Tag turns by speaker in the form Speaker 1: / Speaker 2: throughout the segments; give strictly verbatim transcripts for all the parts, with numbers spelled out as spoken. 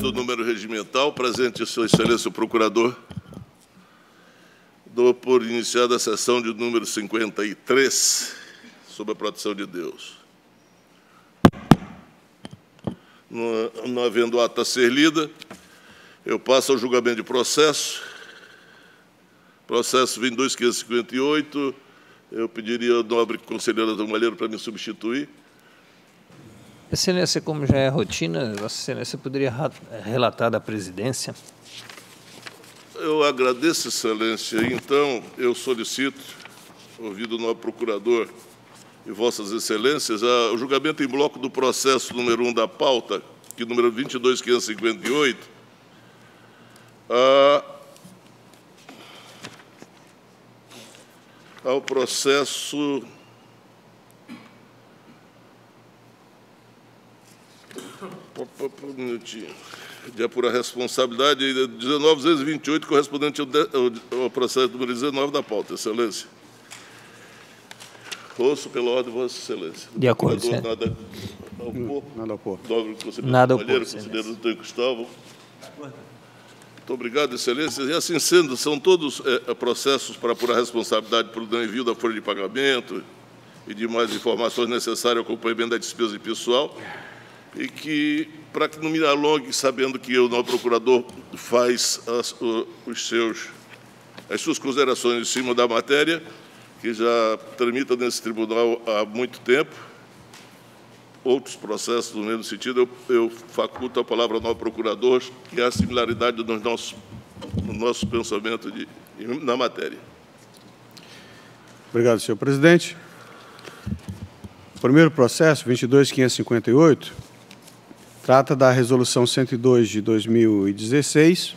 Speaker 1: Considerando o número regimental, presente Sua Excelência o Procurador, dou por iniciada a sessão de número cinquenta e três, sob a proteção de Deus. Não, não havendo ata a ser lida, eu passo ao julgamento de processo. Processo vinte e dois mil quinhentos e cinquenta e oito, eu pediria ao nobre conselheiro Adão Malheiro para me substituir.
Speaker 2: Excelência, como já é rotina, Vossa Excelência poderia relatar da presidência?
Speaker 1: Eu agradeço, Excelência. Então, eu solicito, ouvido o nobre procurador e Vossas Excelências, a, o julgamento em bloco do processo número um da pauta, que número vinte e dois mil quinhentos e cinquenta e oito, a, ao processo um minutinho, de apura responsabilidade, dezenove mil duzentos e vinte e oito, correspondente ao, de, ao, ao processo número dezenove da pauta, Excelência. Ouço pela ordem, Vossa Excelência.
Speaker 2: De acordo, senhor.
Speaker 1: Nada a opor.
Speaker 3: Nada a opor.
Speaker 1: Nobre conselheiro
Speaker 2: Nada a
Speaker 1: Malheiro,
Speaker 2: opor,
Speaker 1: conselheiro doutor Cristóvão. Muito obrigado, Excelência. E assim sendo, são todos é, processos para apurar responsabilidade por não envio da folha de pagamento e demais informações necessárias ao acompanhamento da despesa de pessoal, e que, para que não me alongue, sabendo que o novo procurador faz as, os seus, as suas considerações em cima da matéria, que já tramita nesse tribunal há muito tempo, outros processos no mesmo sentido, eu, eu faculto a palavra ao novo procurador, que há similaridade no nosso, no nosso pensamento de, na matéria.
Speaker 3: Obrigado, senhor presidente. O primeiro processo, vinte e dois mil quinhentos e cinquenta e oito, trata da Resolução cento e dois de dois mil e dezesseis,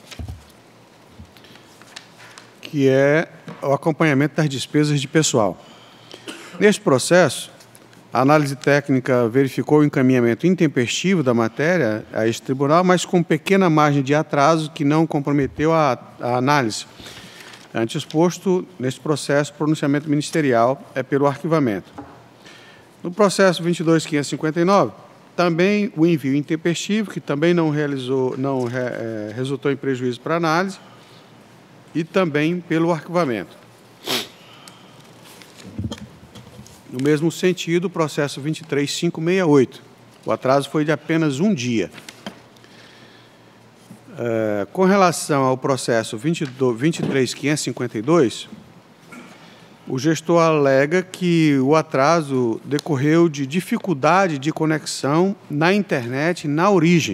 Speaker 3: que é o acompanhamento das despesas de pessoal. Neste processo, a análise técnica verificou o encaminhamento intempestivo da matéria a este tribunal, mas com pequena margem de atraso que não comprometeu a, a análise. Ante exposto, neste processo, o pronunciamento ministerial é pelo arquivamento. No processo vinte e dois mil quinhentos e cinquenta e nove, também o envio intempestivo, que também não, realizou, não re, é, resultou em prejuízo para análise, e também pelo arquivamento. No mesmo sentido, o processo vinte e três mil quinhentos e sessenta e oito, o atraso foi de apenas um dia. É, com relação ao processo vinte e três mil quinhentos e cinquenta e dois, o gestor alega que o atraso decorreu de dificuldade de conexão na internet na origem.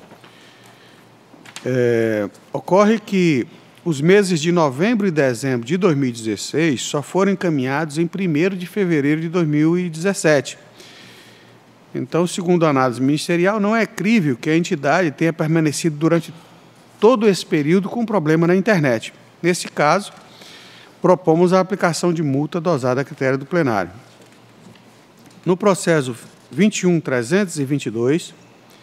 Speaker 3: É, ocorre que os meses de novembro e dezembro de dois mil e dezesseis só foram encaminhados em primeiro de fevereiro de dois mil e dezessete. Então, segundo a análise ministerial, não é crível que a entidade tenha permanecido durante todo esse período com problema na internet. Nesse caso, propomos a aplicação de multa dosada a critério do plenário. No processo vinte e um mil trezentos e vinte e dois,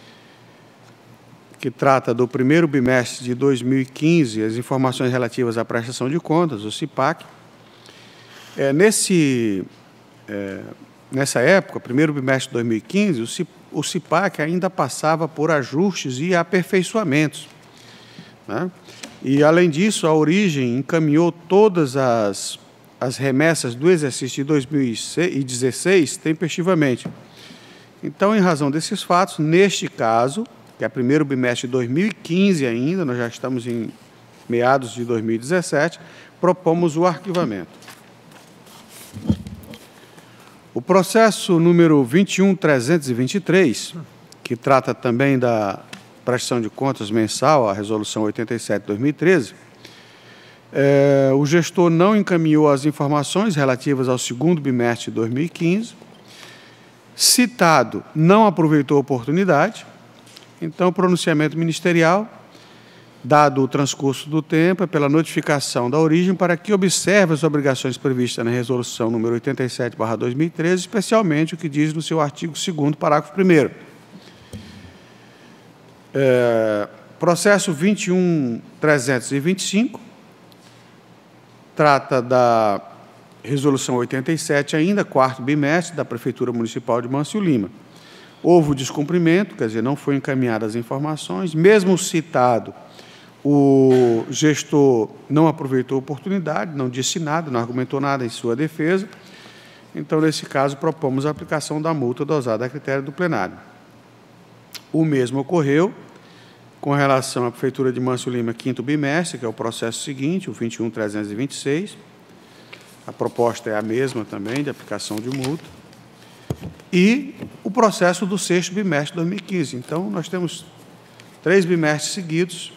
Speaker 3: que trata do primeiro bimestre de dois mil e quinze, as informações relativas à prestação de contas, o CIPAC, é, nesse, é, nessa época, primeiro bimestre de dois mil e quinze, o, CIP, o CIPAC ainda passava por ajustes e aperfeiçoamentos, né? E, além disso, a origem encaminhou todas as, as remessas do exercício de dois mil e dezesseis tempestivamente. Então, em razão desses fatos, neste caso, que é primeiro bimestre de dois mil e quinze ainda, nós já estamos em meados de dois mil e dezessete, propomos o arquivamento. O processo número vinte e um mil trezentos e vinte e três, que trata também da prestação de contas mensal, a Resolução oitenta e sete de dois mil e treze, é, o gestor não encaminhou as informações relativas ao segundo bimestre de dois mil e quinze, citado não aproveitou a oportunidade, então o pronunciamento ministerial, dado o transcurso do tempo, é pela notificação da origem para que observe as obrigações previstas na Resolução número oitenta e sete barra dois mil e treze, especialmente o que diz no seu artigo segundo, parágrafo primeiro. É, processo vinte e um mil trezentos e vinte e cinco trata da Resolução oitenta e sete, ainda quarto bimestre, da Prefeitura Municipal de Mâncio Lima. houve o descumprimento, quer dizer, não foi encaminhadas as informações, mesmo citado, o gestor não aproveitou a oportunidade, não disse nada, não argumentou nada em sua defesa. Então, nesse caso, propomos a aplicação da multa dosada a critério do plenário. O mesmo ocorreu com relação à Prefeitura de Mâncio Lima, quinto bimestre, que é o processo seguinte, o vinte e um mil trezentos e vinte e seis. A proposta é a mesma também, de aplicação de multa. E o processo do sexto bimestre de dois mil e quinze. Então, nós temos três bimestres seguidos,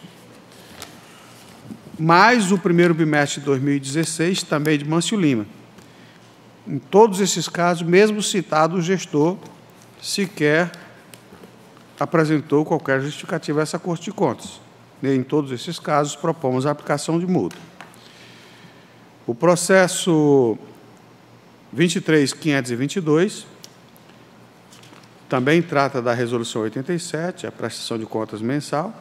Speaker 3: mais o primeiro bimestre de dois mil e dezesseis, também de Mâncio Lima. Em todos esses casos, mesmo citado o gestor, sequer apresentou qualquer justificativa a essa Corte de Contas. E, em todos esses casos, propomos a aplicação de multa. O processo vinte e três mil quinhentos e vinte e dois também trata da Resolução oitenta e sete, a prestação de contas mensal,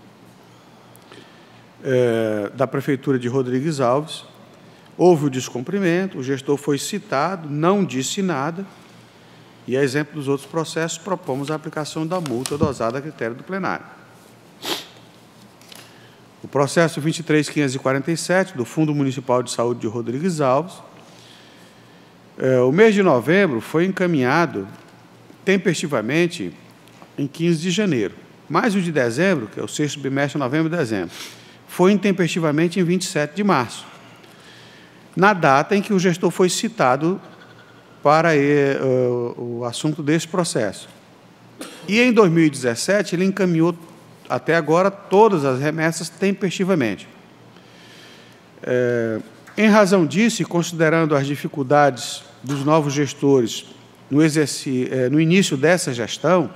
Speaker 3: é, da Prefeitura de Rodrigues Alves. Houve o descumprimento, o gestor foi citado, não disse nada, e, a exemplo dos outros processos, propomos a aplicação da multa dosada a critério do plenário. O processo vinte e três mil quinhentos e quarenta e sete, do Fundo Municipal de Saúde de Rodrigues Alves, é, o mês de novembro foi encaminhado tempestivamente em quinze de janeiro, mas o de dezembro, que é o sexto bimestre, novembro e dezembro, foi intempestivamente em vinte e sete de março, na data em que o gestor foi citado para uh, o assunto desse processo. E, em dois mil e dezessete, ele encaminhou, até agora, todas as remessas tempestivamente. É, em razão disso, e considerando as dificuldades dos novos gestores no, exerci, é, no início dessa gestão,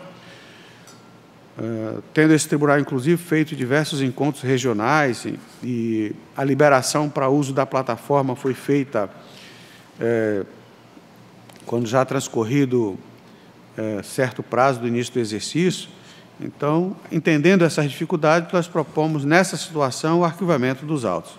Speaker 3: é, tendo esse tribunal, inclusive, feito diversos encontros regionais e, e a liberação para uso da plataforma foi feita é, quando já transcorrido é, certo prazo do início do exercício. Então, entendendo essas dificuldades, nós propomos, nessa situação, o arquivamento dos autos.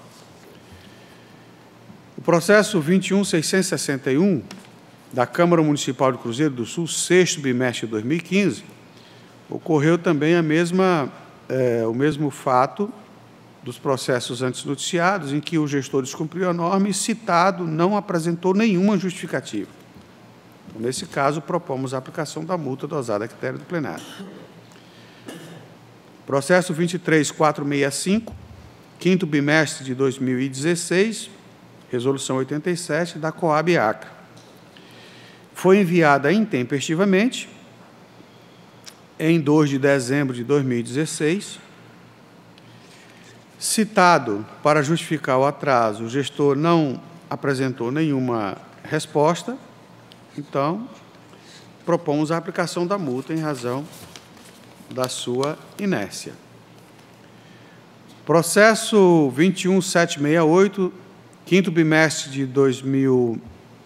Speaker 3: O processo vinte e um mil seiscentos e sessenta e um, da Câmara Municipal de Cruzeiro do Sul, sexto bimestre de dois mil e quinze, ocorreu também a mesma, é, o mesmo fato dos processos antes noticiados, em que o gestor descumpriu a norma e, citado, não apresentou nenhuma justificativa. Então, nesse caso, propomos a aplicação da multa dosada a critério do plenário. Processo vinte e três mil quatrocentos e sessenta e cinco, quinto bimestre de dois mil e dezesseis, resolução oitenta e sete, da Coab Acre. Foi enviada intempestivamente, em dois de dezembro de dois mil e dezesseis. Citado para justificar o atraso, o gestor não apresentou nenhuma resposta, então, propomos a aplicação da multa em razão da sua inércia. Processo vinte e um mil setecentos e sessenta e oito, quinto bimestre de dois mil...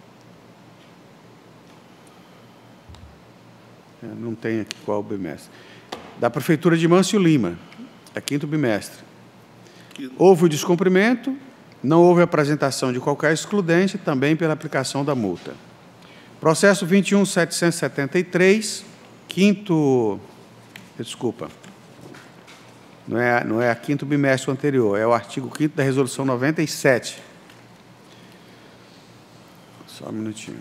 Speaker 3: Não tem aqui qual bimestre. Da Prefeitura de Mâncio Lima, é quinto bimestre. Houve o descumprimento, não houve apresentação de qualquer excludente, também pela aplicação da multa. Processo vinte e um mil setecentos e setenta e três, quinto... Desculpa. Não é, não é a quinto bimestre anterior, é o artigo quinto da Resolução noventa e sete. Só um minutinho.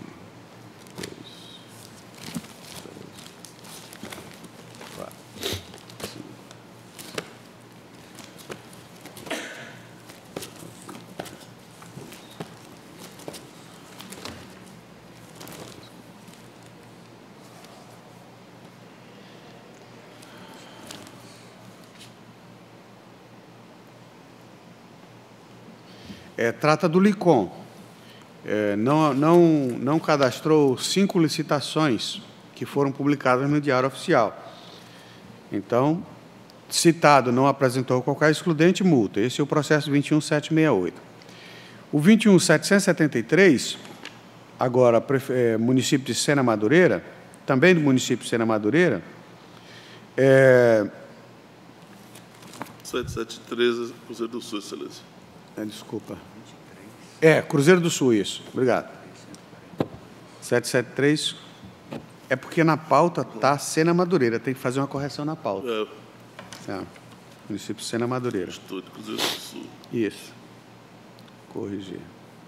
Speaker 3: É, trata do Licom. É, não, não, não cadastrou cinco licitações que foram publicadas no Diário Oficial. Então, citado, não apresentou qualquer excludente, multa. Esse é o processo vinte e um mil setecentos e sessenta e oito. O vinte e um mil setecentos e setenta e três, agora, é, município de Sena Madureira, também do município de Sena Madureira, é...
Speaker 1: setecentos e setenta e três, Cruzeiro do Sul, excelência.
Speaker 3: É, desculpa. É, Cruzeiro do Sul, isso. Obrigado. setecentos e setenta e três, É porque na pauta está Sena Madureira, tem que fazer uma correção na pauta. É. É. Município Sena Madureira. Isso. Corrigir.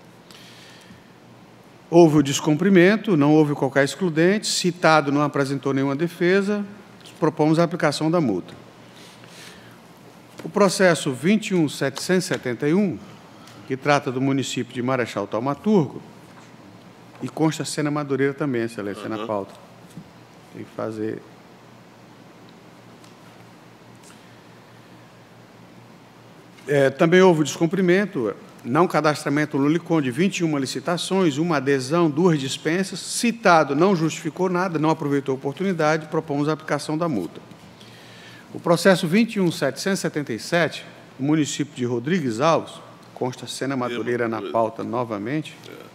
Speaker 3: Houve o descumprimento, não houve qualquer excludente, citado não apresentou nenhuma defesa, propomos a aplicação da multa. O processo vinte e um mil setecentos e setenta e um, que trata do município de Marechal Thaumaturgo, e consta Sena Madureira também, excelência, uhum. na pauta. Tem que fazer... É, também houve o descumprimento, não cadastramento no LICOM de vinte e uma licitações, uma adesão, duas dispensas, citado não justificou nada, não aproveitou a oportunidade, propomos a aplicação da multa. O processo vinte e um mil setecentos e setenta e sete, o município de Rodrigues Alves, consta Sena Madureira na pauta novamente,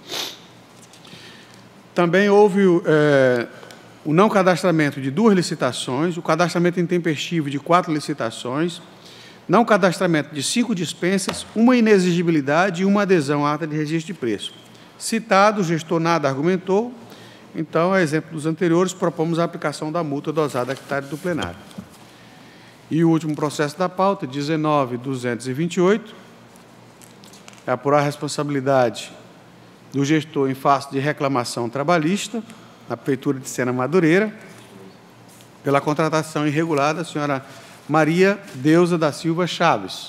Speaker 3: também houve é, o não cadastramento de duas licitações, o cadastramento intempestivo de quatro licitações, não cadastramento de cinco dispensas, uma inexigibilidade e uma adesão à ata de registro de preço. Citado, o gestor nada argumentou, então, a exemplo dos anteriores, propomos a aplicação da multa dosada a hectare do plenário. E o último processo da pauta, dezenove mil duzentos e vinte e oito, é apurar a responsabilidade do gestor em face de reclamação trabalhista, na Prefeitura de Sena Madureira, pela contratação irregular da senhora Maria Deusa da Silva Chaves.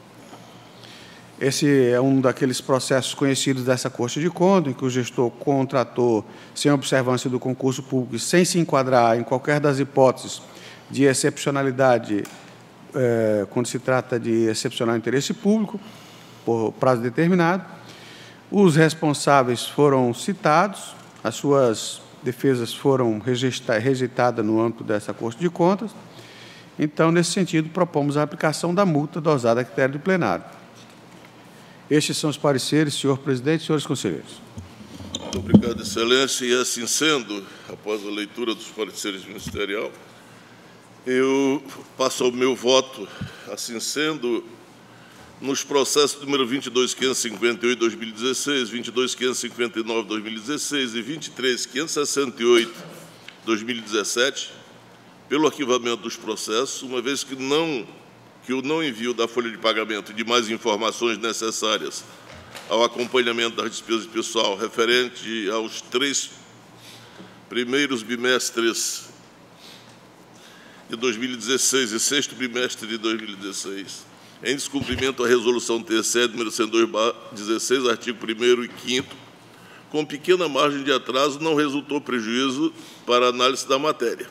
Speaker 3: Esse é um daqueles processos conhecidos dessa Corte de Contas, em que o gestor contratou sem observância do concurso público e sem se enquadrar em qualquer das hipóteses de excepcionalidade, eh, quando se trata de excepcional interesse público, por prazo determinado. Os responsáveis foram citados, as suas defesas foram rejeitadas no âmbito dessa Corte de Contas. Então, nesse sentido, propomos a aplicação da multa dosada a critério do plenário. Estes são os pareceres, senhor presidente e senhores conselheiros.
Speaker 1: Muito obrigado, excelência. E assim sendo, após a leitura dos pareceres ministerial, eu passo ao meu voto, assim sendo, nos processos número vinte e dois mil quinhentos e cinquenta e oito, dois mil e dezesseis, vinte e dois mil quinhentos e cinquenta e nove, dois mil e dezesseis e vinte e três mil quinhentos e sessenta e oito, dois mil e dezessete, pelo arquivamento dos processos, uma vez que, não, que o não envio da folha de pagamento e de mais informações necessárias ao acompanhamento das despesas de pessoal referente aos três primeiros bimestres de dois mil e dezesseis e sexto bimestre de dois mil e dezesseis, em descumprimento à Resolução T C E número cento e dois barra dezesseis, artigo primeiro e quinto, com pequena margem de atraso, não resultou prejuízo para a análise da matéria.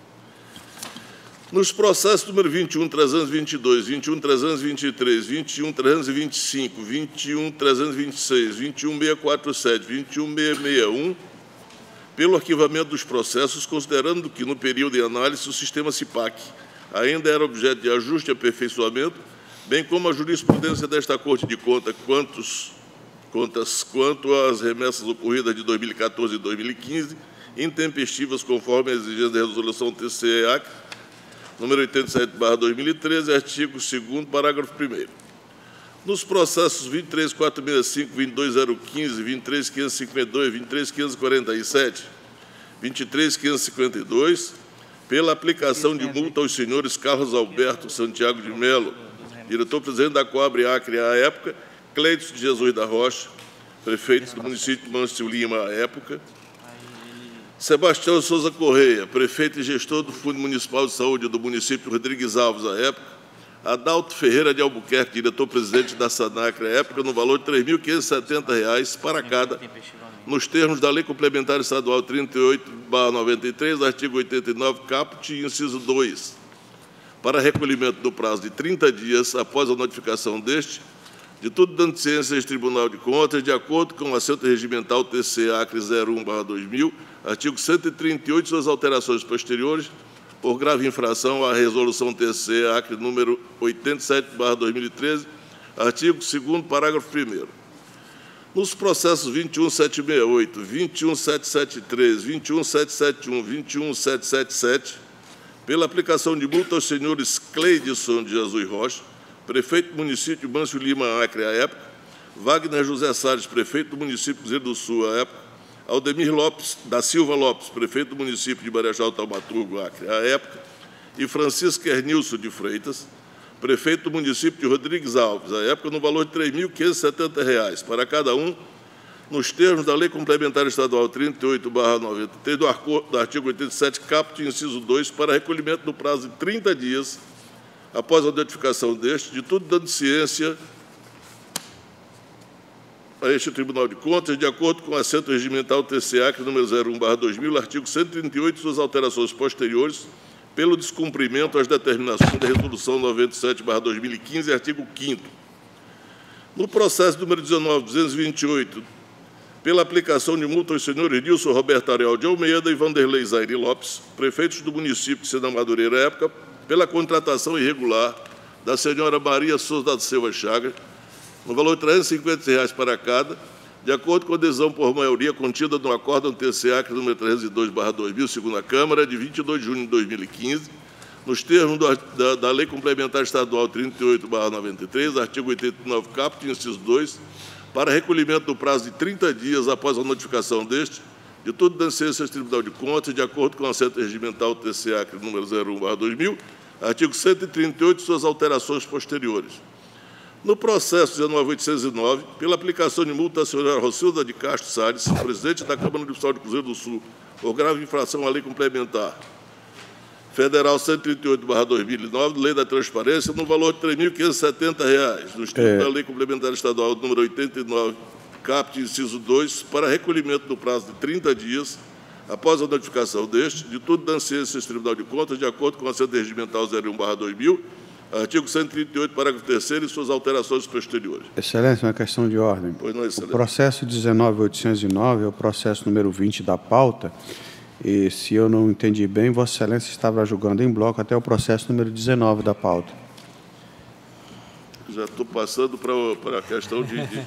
Speaker 1: Nos processos número vinte e um mil trezentos e vinte e dois, vinte e um mil trezentos e vinte e três, vinte e um mil trezentos e vinte e cinco, vinte e um mil trezentos e vinte e seis, vinte e um mil seiscentos e quarenta e sete, vinte e um mil seiscentos e sessenta e um, pelo arquivamento dos processos, considerando que, no período de análise, o sistema CIPAC ainda era objeto de ajuste e aperfeiçoamento, bem como a jurisprudência desta Corte de Contas, quantos, contas quanto às remessas ocorridas de dois mil e quatorze e dois mil e quinze, intempestivas conforme a exigência da Resolução T C E A C, número oitenta e sete barra dois mil e treze, artigo segundo, parágrafo primeiro. Nos processos vinte e três mil quatrocentos e sessenta e cinco, vinte e dois mil quinze, vinte e três mil quinhentos e cinquenta e dois, vinte e três mil quinhentos e quarenta e sete, vinte e três mil quinhentos e cinquenta e dois, pela aplicação de multa aos senhores Carlos Alberto Santiago de Melo, diretor-presidente da Coabre Acre à época, Cleiton de Jesus da Rocha, prefeito do município de Mâncio Lima à época, Sebastião Souza Correia, prefeito e gestor do Fundo Municipal de Saúde do município de Rodrigues Alves à época, Adalto Ferreira de Albuquerque, diretor-presidente da SANACRE à época, no valor de três mil quinhentos e setenta reais para cada, nos termos da Lei Complementar Estadual trinta e oito barra noventa e três, artigo oitenta e nove, caput, inciso dois, para recolhimento do prazo de trinta dias após a notificação deste, de tudo dando ciência ao Tribunal de Contas, de acordo com o assento regimental T C A C R E zero um barra dois mil, artigo cento e trinta e oito, suas alterações posteriores, por grave infração à Resolução T C A C R E número oitenta e sete barra dois mil e treze, artigo segundo, parágrafo primeiro. Nos processos vinte e um mil setecentos e sessenta e oito, vinte e um mil setecentos e setenta e três, vinte e um mil setecentos e setenta e um, vinte e um mil setecentos e setenta e sete, pela aplicação de multa aos senhores Cleidson de Jesus Rocha, prefeito do município de Mâncio Lima Acre à época, Wagner José Salles, prefeito do município de Cruzeiro do Sul à época, Aldemir Lopes, da Silva Lopes, prefeito do município de Marechal Taumaturgo, Acre, à época, e Francisco Ernilson de Freitas, prefeito do município de Rodrigues Alves, à época, no valor de três mil quinhentos e setenta reais para cada um, nos termos da Lei Complementar Estadual trinta e oito barra noventa e três, do artigo oitenta e sete, caput, inciso dois, para recolhimento no prazo de trinta dias, após a notificação deste, de tudo dando ciência a este Tribunal de Contas, de acordo com o assento regimental T C A, número zero um barra dois mil, artigo cento e trinta e oito, suas alterações posteriores, pelo descumprimento às determinações da Resolução noventa e sete barra dois mil e quinze, artigo quinto. No processo número dezenove, duzentos e vinte e oito, pela aplicação de multa aos senhores Nilson Roberto Ariel de Almeida e Vanderlei Zaire Lopes, prefeitos do município de Sena Madureira, à época, pela contratação irregular da senhora Maria Souza da Silva Chagas, no valor de trezentos e cinquenta reais para cada, de acordo com a adesão por maioria contida no acórdão T C A, número trezentos e dois barra dois mil, segunda Câmara, de vinte e dois de junho de dois mil e quinze, nos termos do, da, da Lei Complementar Estadual trinta e oito barra noventa e três, artigo oitenta e nove, caput, inciso dois, para recolhimento no prazo de trinta dias após a notificação deste, de tudo dando ciência ao Tribunal de Contas, de acordo com o assento regimental T C A, número zero um barra dois mil, artigo cento e trinta e oito, suas alterações posteriores. No processo dezenove mil oitocentos e nove, pela aplicação de multa à senhora Rocilda de Castro Salles, presidente da Câmara Municipal de Cruzeiro do Sul, por grave infração à Lei Complementar Federal cento e trinta e oito barra dois mil e nove, Lei da Transparência, no valor de três mil quinhentos e setenta reais, nos termos é. da Lei Complementar Estadual número oitenta e nove, caput, inciso dois, para recolhimento no prazo de trinta dias, após a notificação deste, de tudo dando ciência ao Tribunal de Contas, de acordo com a assento regimental zero um barra dois mil, artigo cento e trinta e oito, parágrafo terceiro, e suas alterações posteriores.
Speaker 3: Excelência, uma questão de ordem.
Speaker 1: Pois não, Excelência.
Speaker 3: O processo dezenove mil oitocentos e nove é o processo número vinte da pauta, e, se eu não entendi bem, Vossa Excelência estava julgando em bloco até o processo número dezenove da pauta.
Speaker 1: Já estou passando para, para a questão de... de...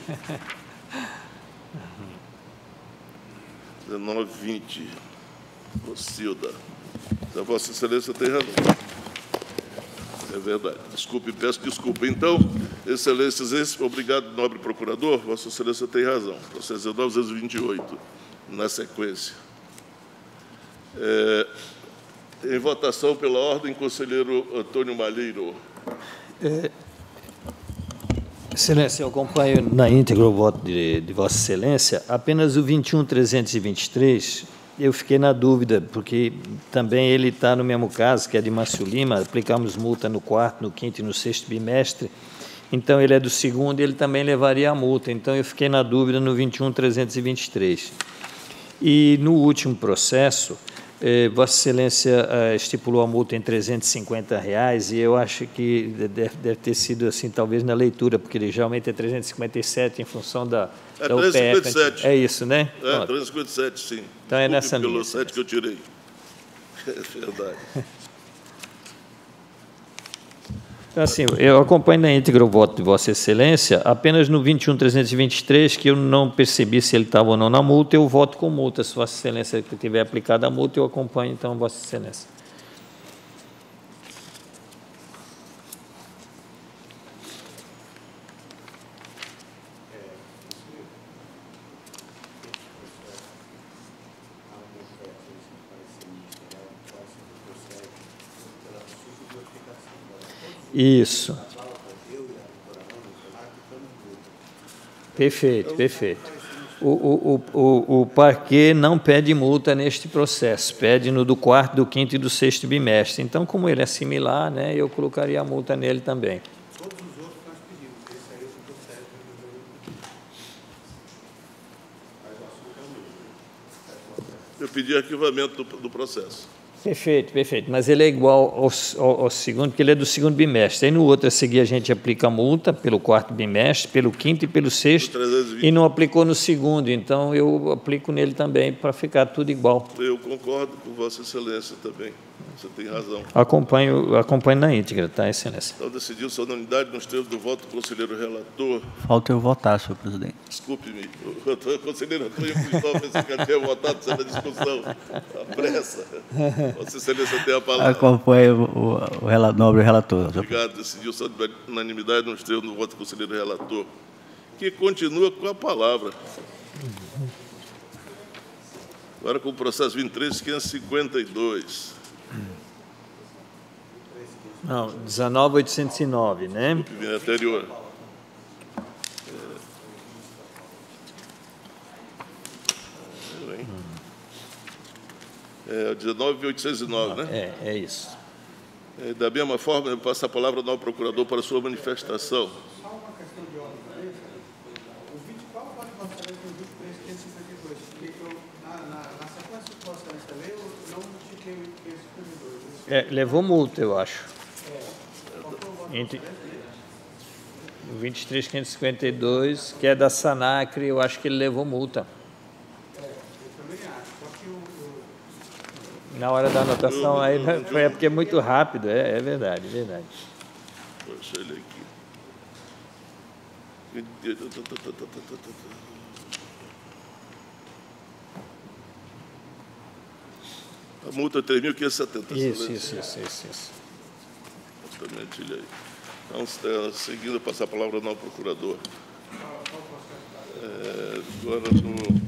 Speaker 1: dezenove, vinte. Rocilda. A Vossa Excelência tem razão. É verdade. Desculpe, peço desculpa. Então, Excelências, obrigado, nobre procurador. Vossa Excelência tem razão. Processo dezenove mil duzentos e vinte e oito, na sequência. É, em votação pela ordem, conselheiro Antônio Malheiro.
Speaker 2: É, Excelência, eu acompanho na íntegra o voto de, de Vossa Excelência. Apenas o vinte e um mil trezentos e vinte e três, eu fiquei na dúvida, porque também ele está no mesmo caso, que é de Márcio Lima, aplicamos multa no quarto, no quinto e no sexto bimestre, então ele é do segundo e ele também levaria a multa, então eu fiquei na dúvida no vinte e um mil trezentos e vinte e três. E no último processo, eh, Vossa Excelência eh, estipulou a multa em trezentos e cinquenta reais, e eu acho que deve, deve ter sido assim, talvez na leitura, porque ele geralmente é trezentos e cinquenta e sete em função da,
Speaker 1: é
Speaker 2: da U P F.
Speaker 1: trezentos e cinquenta e sete.
Speaker 2: É isso, né?
Speaker 1: É, Pronto. trezentos e cinquenta e sete, sim.
Speaker 2: Então é nessa
Speaker 1: linha. Pelo
Speaker 2: linha.
Speaker 1: sete que eu tirei. É verdade.
Speaker 2: Então, assim, eu acompanho na íntegra o voto de Vossa Excelência, apenas no vinte e um mil trezentos e vinte e três, que eu não percebi se ele estava ou não na multa, eu voto com multa. Se Vossa Excelência tiver aplicado a multa, eu acompanho, então, Vossa Excelência. Isso. Perfeito, perfeito. O, o, o, o parquê não pede multa neste processo, pede no do quarto, do quinto e do sexto bimestre. Então, como ele é similar, né, eu colocaria a multa nele também.
Speaker 3: Todos os outros nós pedimos, esse aí eu estou certo.
Speaker 1: Eu pedi arquivamento do, do processo.
Speaker 2: Perfeito, perfeito. Mas ele é igual ao, ao, ao segundo, porque ele é do segundo bimestre. Aí no outro a seguir a gente aplica a multa pelo quarto bimestre, pelo quinto e pelo sexto, e não aplicou no segundo. Então eu aplico nele também para ficar tudo igual.
Speaker 1: Eu concordo com Vossa Excelência também. Você tem razão.
Speaker 2: Acompanho, acompanho na íntegra, tá, Excelência?
Speaker 1: Então decidiu-se a unanimidade nos termos do voto do conselheiro relator.
Speaker 4: Falta eu votar, senhor presidente.
Speaker 1: Desculpe-me, o conselheiro Antônio Cristóvão pensei que já tinha votado na discussão. A pressa. Vossa Excelência tem a palavra.
Speaker 4: Acompanho o, o, o nobre relator.
Speaker 1: Obrigado. Decidiu-se a unanimidade nos termos do voto do conselheiro relator, que continua com a palavra. Agora com o processo vinte e três, quinhentos e cinquenta e dois.
Speaker 2: Não, dezenove mil oitocentos e nove, né?
Speaker 1: O que vem anterior. É, é dezenove mil oitocentos e nove, né?
Speaker 2: É, é isso.
Speaker 1: É, da mesma forma, eu passo a palavra ao novo procurador para a sua manifestação.
Speaker 3: Só uma questão de ordem também, o vinte e quatro pode passar com o vinte e três, quinhentos e cinquenta e dois, porque eu, na, na, na sequência do processo da lei, eu não notifiquei o quinhentos e cinquenta e dois.
Speaker 2: É, levou multa, eu acho. Entre o vinte e três, quinhentos e cinquenta e dois, que é da Sanacre, eu acho que ele levou multa.
Speaker 3: É, eu também acho. Só que o, o...
Speaker 2: Na hora da anotação, aí foi porque é muito rápido, é, é verdade, é verdade.
Speaker 1: Deixa ele aqui. A multa é três mil quinhentos e setenta.
Speaker 2: Isso, isso, isso, isso, isso.
Speaker 1: Exatamente, ele aí. Então, seguindo, passar a palavra ao novo procurador. É, agora, no,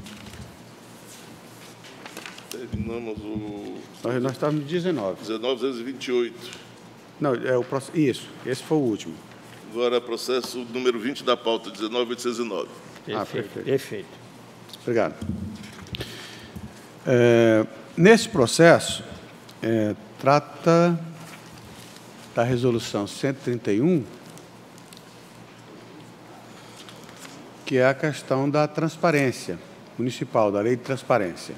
Speaker 1: terminamos o...
Speaker 3: Nós, nós estávamos no dezenove.
Speaker 1: dezenove mil duzentos e vinte e oito.
Speaker 3: Não, é o processo. Isso, esse foi o último.
Speaker 1: Agora, processo número vinte da pauta, dezenove mil oitocentos e nove.
Speaker 2: Perfeito,
Speaker 3: Ah, perfeito.
Speaker 2: perfeito.
Speaker 3: Obrigado. É, nesse processo, é, trata da resolução cento e trinta e um, que é a questão da transparência municipal, da lei de transparência.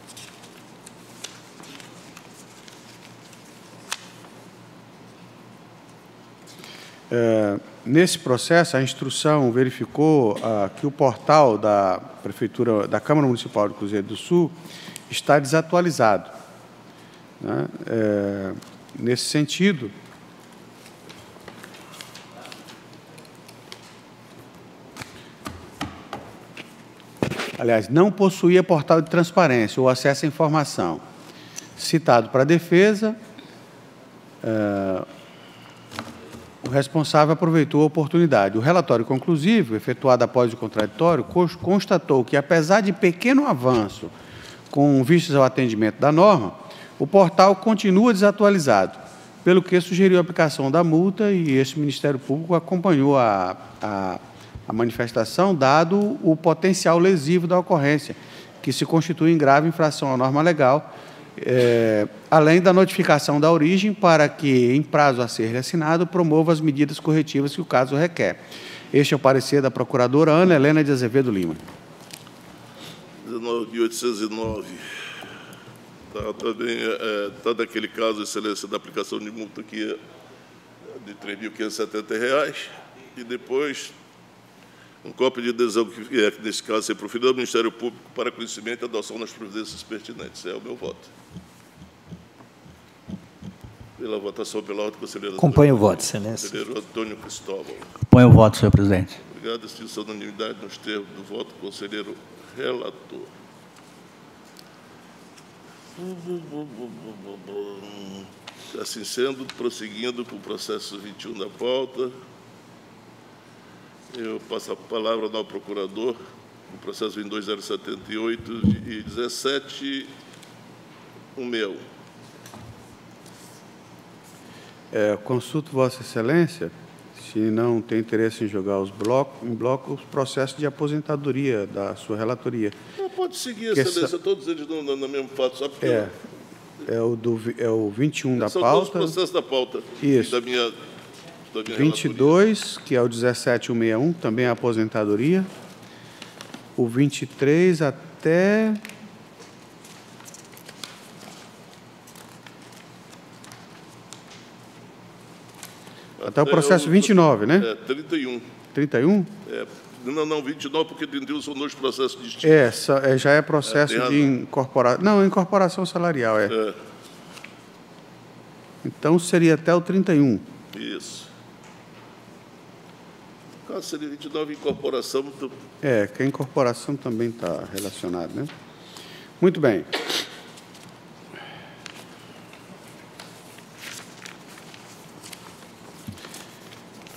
Speaker 3: É, nesse processo, a instrução verificou ah, que o portal da Prefeitura, da Câmara Municipal de Cruzeiro do Sul está desatualizado, né? É, nesse sentido, aliás, não possuía portal de transparência ou acesso à informação. Citado para a defesa, é, o responsável aproveitou a oportunidade. O relatório conclusivo, efetuado após o contraditório, constatou que, apesar de pequeno avanço com vistas ao atendimento da norma, o portal continua desatualizado, pelo que sugeriu a aplicação da multa e esse Ministério Público acompanhou a, a, a manifestação, dado o potencial lesivo da ocorrência, que se constitui em grave infração à norma legal, É, além da notificação da origem para que, em prazo a ser assinado, promova as medidas corretivas que o caso requer. Este é o parecer da procuradora Ana Helena de Azevedo Lima.
Speaker 1: dezenove mil oitocentos e nove. Tá, também é, tá daquele caso, excelência, da aplicação de multa aqui de três mil quinhentos e setenta reais e depois um cópia de adesão que é, que nesse caso, ser proferido ao Ministério Público para conhecimento e adoção das providências pertinentes. É o meu voto. Pela votação, pela ordem, conselheiro.
Speaker 2: Acompanho o voto, excelência.
Speaker 1: Conselheiro Antônio Cristóvão.
Speaker 4: Põe o voto, senhor presidente.
Speaker 1: Obrigado. Extinção da unanimidade nos termos do voto, conselheiro relator. Assim sendo, prosseguindo com o processo vinte e um da pauta, eu passo a palavra ao novo procurador, o processo vinte e dois mil setenta e oito e dezessete mil cento e sessenta e um.
Speaker 3: É, consulto Vossa Excelência, se não tem interesse em jogar os blocos, em bloco, os processos de aposentadoria da sua relatoria.
Speaker 1: Não, pode seguir,
Speaker 3: Que
Speaker 1: Excelência,
Speaker 3: essa-
Speaker 1: todos eles no, no, no mesmo fato, só porque
Speaker 3: É, é o, do, vi- é o vinte e um da
Speaker 1: são todos os
Speaker 3: pauta,
Speaker 1: processos da pauta.
Speaker 3: Isso.
Speaker 1: Da minha, da minha
Speaker 3: vinte e dois, que é o dezessete mil cento e sessenta e um, também é aposentadoria, o vinte e três até... Até o processo vinte e nove, né?
Speaker 1: É, trinta e um.
Speaker 3: trinta e um?
Speaker 1: É, não, não, vinte e nove, porque trinta e um são dois processos distintos.
Speaker 3: É, só- é, já é processo
Speaker 1: É, tem
Speaker 3: de
Speaker 1: razão.
Speaker 3: incorporação... Não, incorporação salarial, é.
Speaker 1: É,
Speaker 3: Então, seria até o trinta e um.
Speaker 1: isso. No caso, seria vinte e nove, incorporação. Muito...
Speaker 3: É, que a incorporação também está relacionada, né? Muito bem.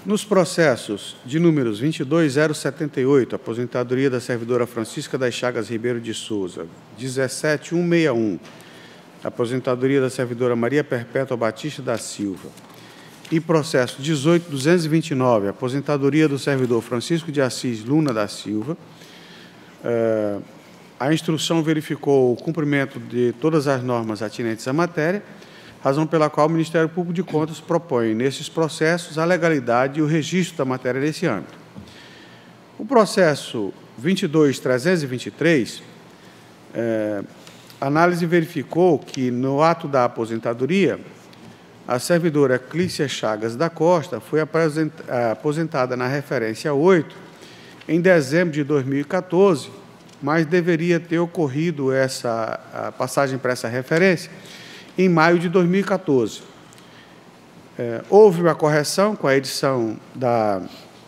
Speaker 3: Nos processos de números vinte e dois mil setenta e oito, aposentadoria da servidora Francisca das Chagas Ribeiro de Souza, dezessete mil cento e sessenta e um, aposentadoria da servidora Maria Perpétua Batista da Silva, e processo dezoito mil duzentos e vinte e nove, aposentadoria do servidor Francisco de Assis Luna da Silva, uh, a instrução verificou o cumprimento de todas as normas atinentes à matéria, razão pela qual o Ministério Público de Contas propõe, nesses processos, a legalidade e o registro da matéria nesse âmbito. O processo vinte e dois mil trezentos e vinte e três, eh, a análise verificou que, no ato da aposentadoria, a servidora Clícia Chagas da Costa foi aposentada na referência oito em dezembro de dois mil e quatorze, mas deveria ter ocorrido essa a passagem para essa referência em maio de dois mil e quatorze. É, houve uma correção com a edição da,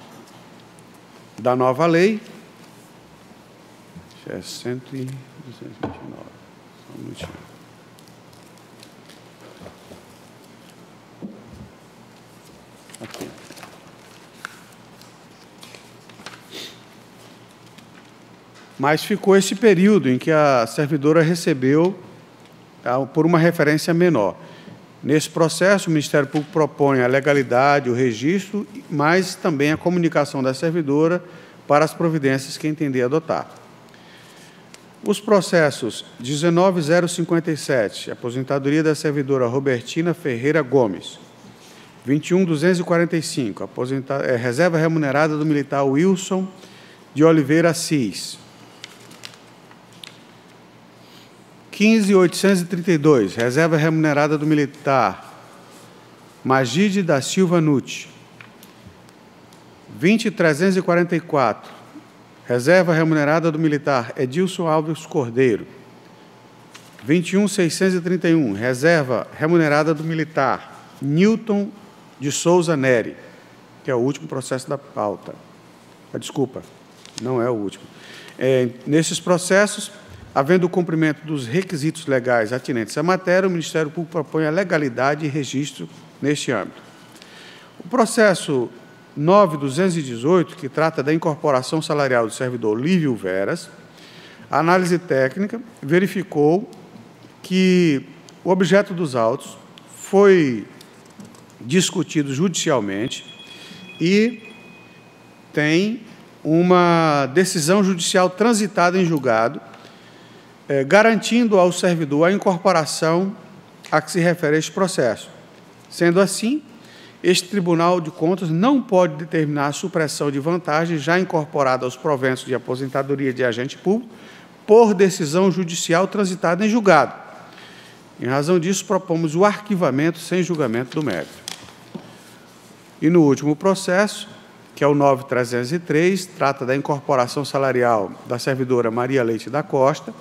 Speaker 3: da nova lei. É cento e vinte e nove. Só um minutinho. Aqui. Mas ficou esse período em que a servidora recebeu por uma referência menor. Nesse processo, o Ministério Público propõe a legalidade, o registro, mas também a comunicação da servidora para as providências que entender adotar. Os processos dezenove mil cinquenta e sete, aposentadoria da servidora Robertina Ferreira Gomes, vinte e um mil duzentos e quarenta e cinco, aposenta, é, reserva remunerada do militar Wilson de Oliveira Assis, quinze mil oitocentos e trinta e dois, reserva remunerada do militar Magide da Silva Nucci, vinte mil trezentos e quarenta e quatro, reserva remunerada do militar Edilson Alves Cordeiro, vinte e um mil seiscentos e trinta e um, reserva remunerada do militar Newton de Souza Neri, que é o último processo da pauta. Desculpa, não é o último. É, nesses processos, havendo o cumprimento dos requisitos legais atinentes à matéria, o Ministério Público propõe a legalidade e registro neste âmbito. O processo nove mil duzentos e dezoito, que trata da incorporação salarial do servidor Lívio Veras, a análise técnica verificou que o objeto dos autos foi discutido judicialmente e tem uma decisão judicial transitada em julgado, É, garantindo ao servidor a incorporação a que se refere este processo. Sendo assim, este Tribunal de Contas não pode determinar a supressão de vantagens já incorporada aos proventos de aposentadoria de agente público por decisão judicial transitada em julgado. Em razão disso, propomos o arquivamento sem julgamento do mérito. E no último processo, que é o nove mil trezentos e três, trata da incorporação salarial da servidora Maria Leite da Costa,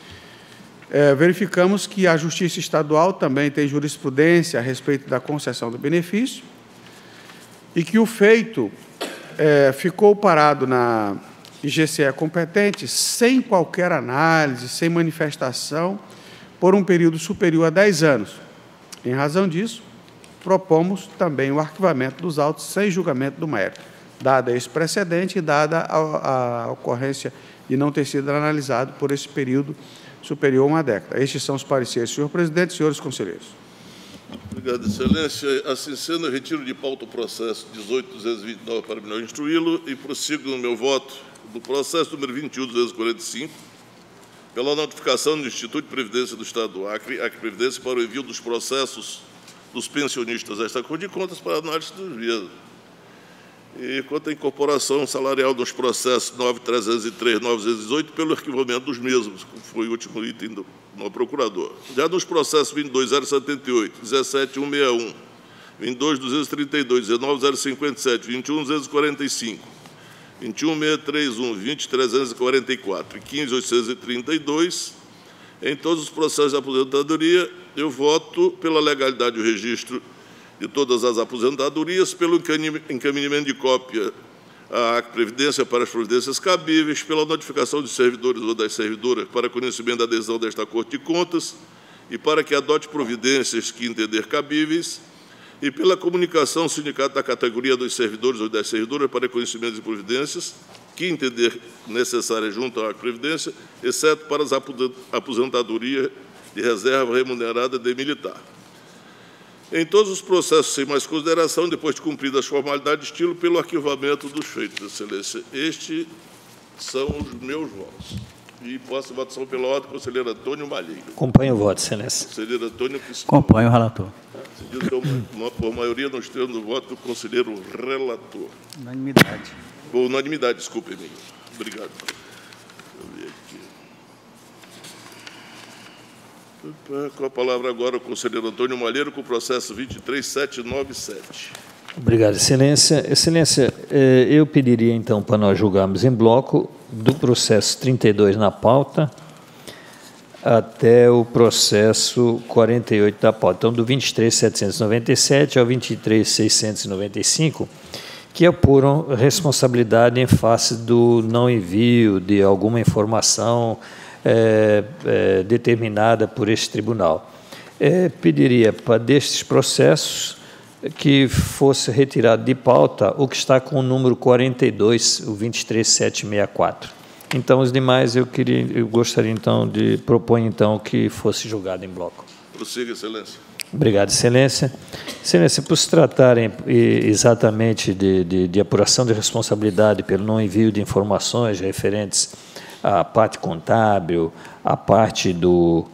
Speaker 3: É, verificamos que a Justiça Estadual também tem jurisprudência a respeito da concessão do benefício e que o feito é, ficou parado na I G C E competente sem qualquer análise, sem manifestação, por um período superior a dez anos. Em razão disso, propomos também o arquivamento dos autos sem julgamento do mérito, dada esse precedente e dada a, a ocorrência de não ter sido analisado por esse período superior a uma década. Estes são os pareceres, senhor presidente e senhores conselheiros.
Speaker 1: Obrigado, excelência. Assim sendo, eu retiro de pauta o processo dezoito mil duzentos e vinte e nove para melhor instruí-lo e prossigo no meu voto do processo número vinte e um mil duzentos e quarenta e cinco, pela notificação do Instituto de Previdência do Estado do Acre, Acre Previdência, para o envio dos processos dos pensionistas a esta Corte de Contas para análise dos mesmos. E quanto à incorporação salarial dos processos nove mil trezentos e três e nove mil duzentos e dezoito, pelo arquivamento dos mesmos, que foi o último item do no procurador. Já nos processos vinte e dois mil setenta e oito, dezessete mil cento e sessenta e um, vinte e dois mil duzentos e trinta e dois, dezenove mil cinquenta e sete, vinte e um mil duzentos e quarenta e cinco, vinte e um mil seiscentos e trinta e um, vinte mil trezentos e quarenta e quatro e quinze mil oitocentos e trinta e dois, em todos os processos de aposentadoria, eu voto pela legalidade e o registro de todas as aposentadorias, pelo encaminhamento de cópia à Previdência para as providências cabíveis, pela notificação de servidores ou das servidoras para conhecimento da adesão desta Corte de Contas e para que adote providências que entender cabíveis, e pela comunicação ao sindicato da categoria dos servidores ou das servidoras para reconhecimentos e providências que entender necessária junto à Previdência, exceto para as aposentadorias de reserva remunerada de militar. Em todos os processos sem mais consideração, depois de cumpridas as formalidades de estilo, pelo arquivamento dos feitos, Excelência. Estes são os meus votos. E posso de votação pela ordem, conselheiro Antônio Malheiro.
Speaker 2: Acompanho o voto, Excelência.
Speaker 1: Conselheiro Antônio Piscina.
Speaker 4: Acompanho o relator.
Speaker 1: Decidido então, por maioria nos termos do voto do conselheiro relator.
Speaker 4: Unanimidade.
Speaker 1: Por unanimidade, desculpe-me. Obrigado. Deixa eu ver aqui. Com a palavra agora o conselheiro Antônio Malheiro, com o processo vinte e três mil setecentos e noventa e sete.
Speaker 2: Obrigado, Excelência. Excelência, eh, eu pediria, então, para nós julgarmos em bloco do processo trinta e dois na pauta até o processo quarenta e oito da pauta. Então, do vinte e três mil setecentos e noventa e sete ao vinte e três mil seiscentos e noventa e cinco, que apuram responsabilidade em face do não envio de alguma informação é, é, determinada por este tribunal. É, pediria para destes processos que fosse retirado de pauta o que está com o número quarenta e dois, o vinte e três mil setecentos e sessenta e quatro. Então, os demais, eu, queria, eu gostaria, então, de propor, então, que fosse julgado em bloco.
Speaker 1: Prossiga, Excelência.
Speaker 2: Obrigado, Excelência. Excelência, por se tratarem exatamente de, de, de apuração de responsabilidade pelo não envio de informações referentes à parte contábil, à parte do,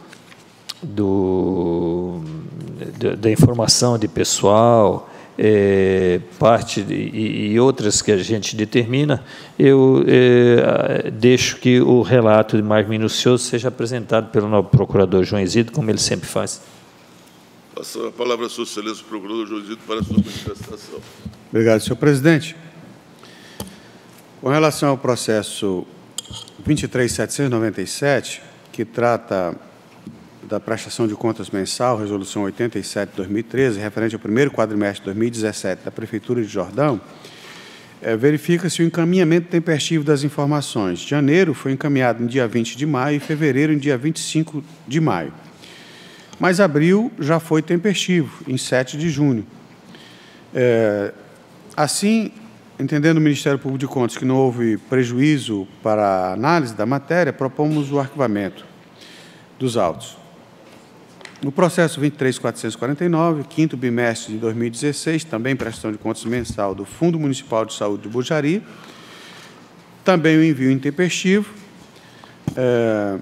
Speaker 2: do, da informação de pessoal, é, parte de, e, e outras que a gente determina, eu é, deixo que o relato mais minucioso seja apresentado pelo novo procurador João Isidro, como ele sempre faz.
Speaker 1: Passo a palavra a sua Excelência, procurador João Isidro, para a sua manifestação.
Speaker 3: Obrigado, senhor presidente. Com relação ao processo vinte e três mil setecentos e noventa e sete, que trata da prestação de contas mensal, resolução oitenta e sete de dois mil e treze, referente ao primeiro quadrimestre de dois mil e dezessete da Prefeitura de Jordão, é, verifica-se o encaminhamento tempestivo das informações. Janeiro foi encaminhado no dia vinte de maio e fevereiro, no dia vinte e cinco de maio. Mas abril já foi tempestivo, em sete de junho. É, assim, entendendo o Ministério Público de Contas que não houve prejuízo para a análise da matéria, propomos o arquivamento dos autos. No processo vinte e três mil quatrocentos e quarenta e nove, quinto bimestre de dois mil e dezesseis, também prestação de contas mensal do Fundo Municipal de Saúde de Bujari, também o envio intempestivo, é,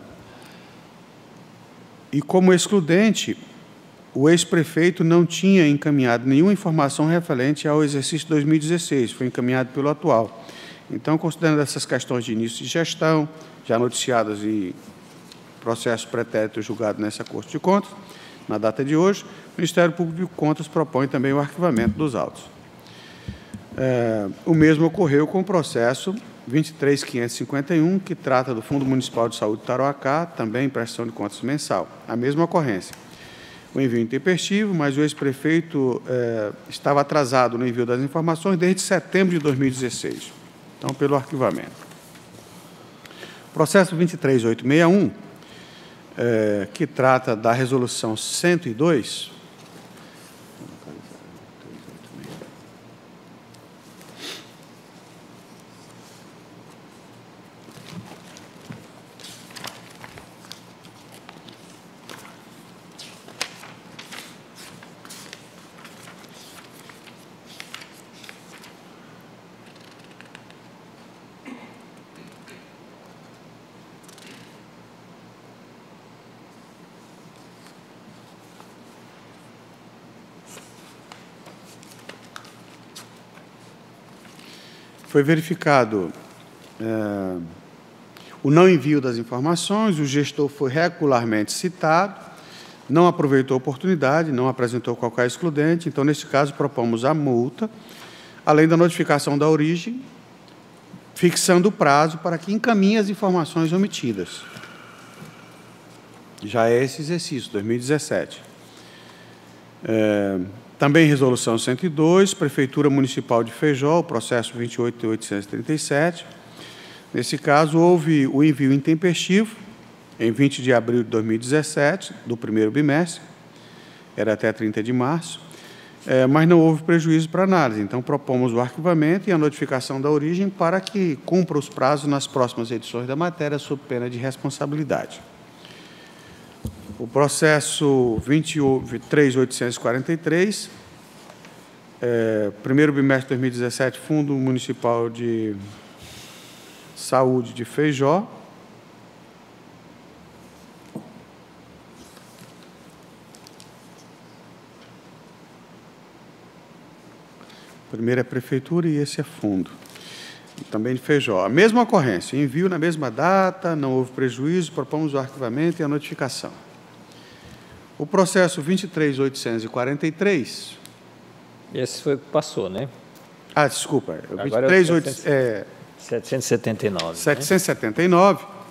Speaker 3: e como excludente, o ex-prefeito não tinha encaminhado nenhuma informação referente ao exercício dois mil e dezesseis, foi encaminhado pelo atual. Então, considerando essas questões de início de gestão, já noticiadas e processo pretérito julgado nessa Corte de Contas, na data de hoje, o Ministério Público de Contas propõe também o arquivamento dos autos. É, o mesmo ocorreu com o processo vinte e três mil quinhentos e cinquenta e um, que trata do Fundo Municipal de Saúde de Tarauacá, também prestação de contas mensal. A mesma ocorrência. O envio intempestivo, mas o ex-prefeito é, estava atrasado no envio das informações desde setembro de dois mil e dezesseis. Então, pelo arquivamento. Processo vinte e três mil oitocentos e sessenta e um, é, que trata da resolução cento e dois, foi verificado é, o não envio das informações, o gestor foi regularmente citado, não aproveitou a oportunidade, não apresentou qualquer excludente, então, neste caso, propomos a multa, além da notificação da origem, fixando o prazo para que encaminhe as informações omitidas. Já é esse exercício, dois mil e dezessete. É, Também resolução cento e dois, Prefeitura Municipal de Feijó, processo vinte e oito mil oitocentos e trinta e sete. Nesse caso, houve o envio intempestivo, em vinte de abril de dois mil e dezessete, do primeiro bimestre, era até trinta de março, é, mas não houve prejuízo para análise. Então, propomos o arquivamento e a notificação da origem para que cumpra os prazos nas próximas edições da matéria, sob pena de responsabilidade. O processo vinte e três mil oitocentos e quarenta e três, é, primeiro bimestre de dois mil e dezessete, Fundo Municipal de Saúde de Feijó. Primeiro é Prefeitura e esse é Fundo. Também de Feijó. A mesma ocorrência, envio na mesma data, não houve prejuízo, propomos o arquivamento e a notificação. O processo vinte e três mil oitocentos e quarenta e três...
Speaker 2: Esse foi o que passou, né?
Speaker 3: Ah, desculpa.
Speaker 2: Agora
Speaker 3: vinte e três,
Speaker 2: é o
Speaker 3: oito, é,
Speaker 2: setecentos e setenta e nove.
Speaker 3: setecentos e setenta e nove. Né?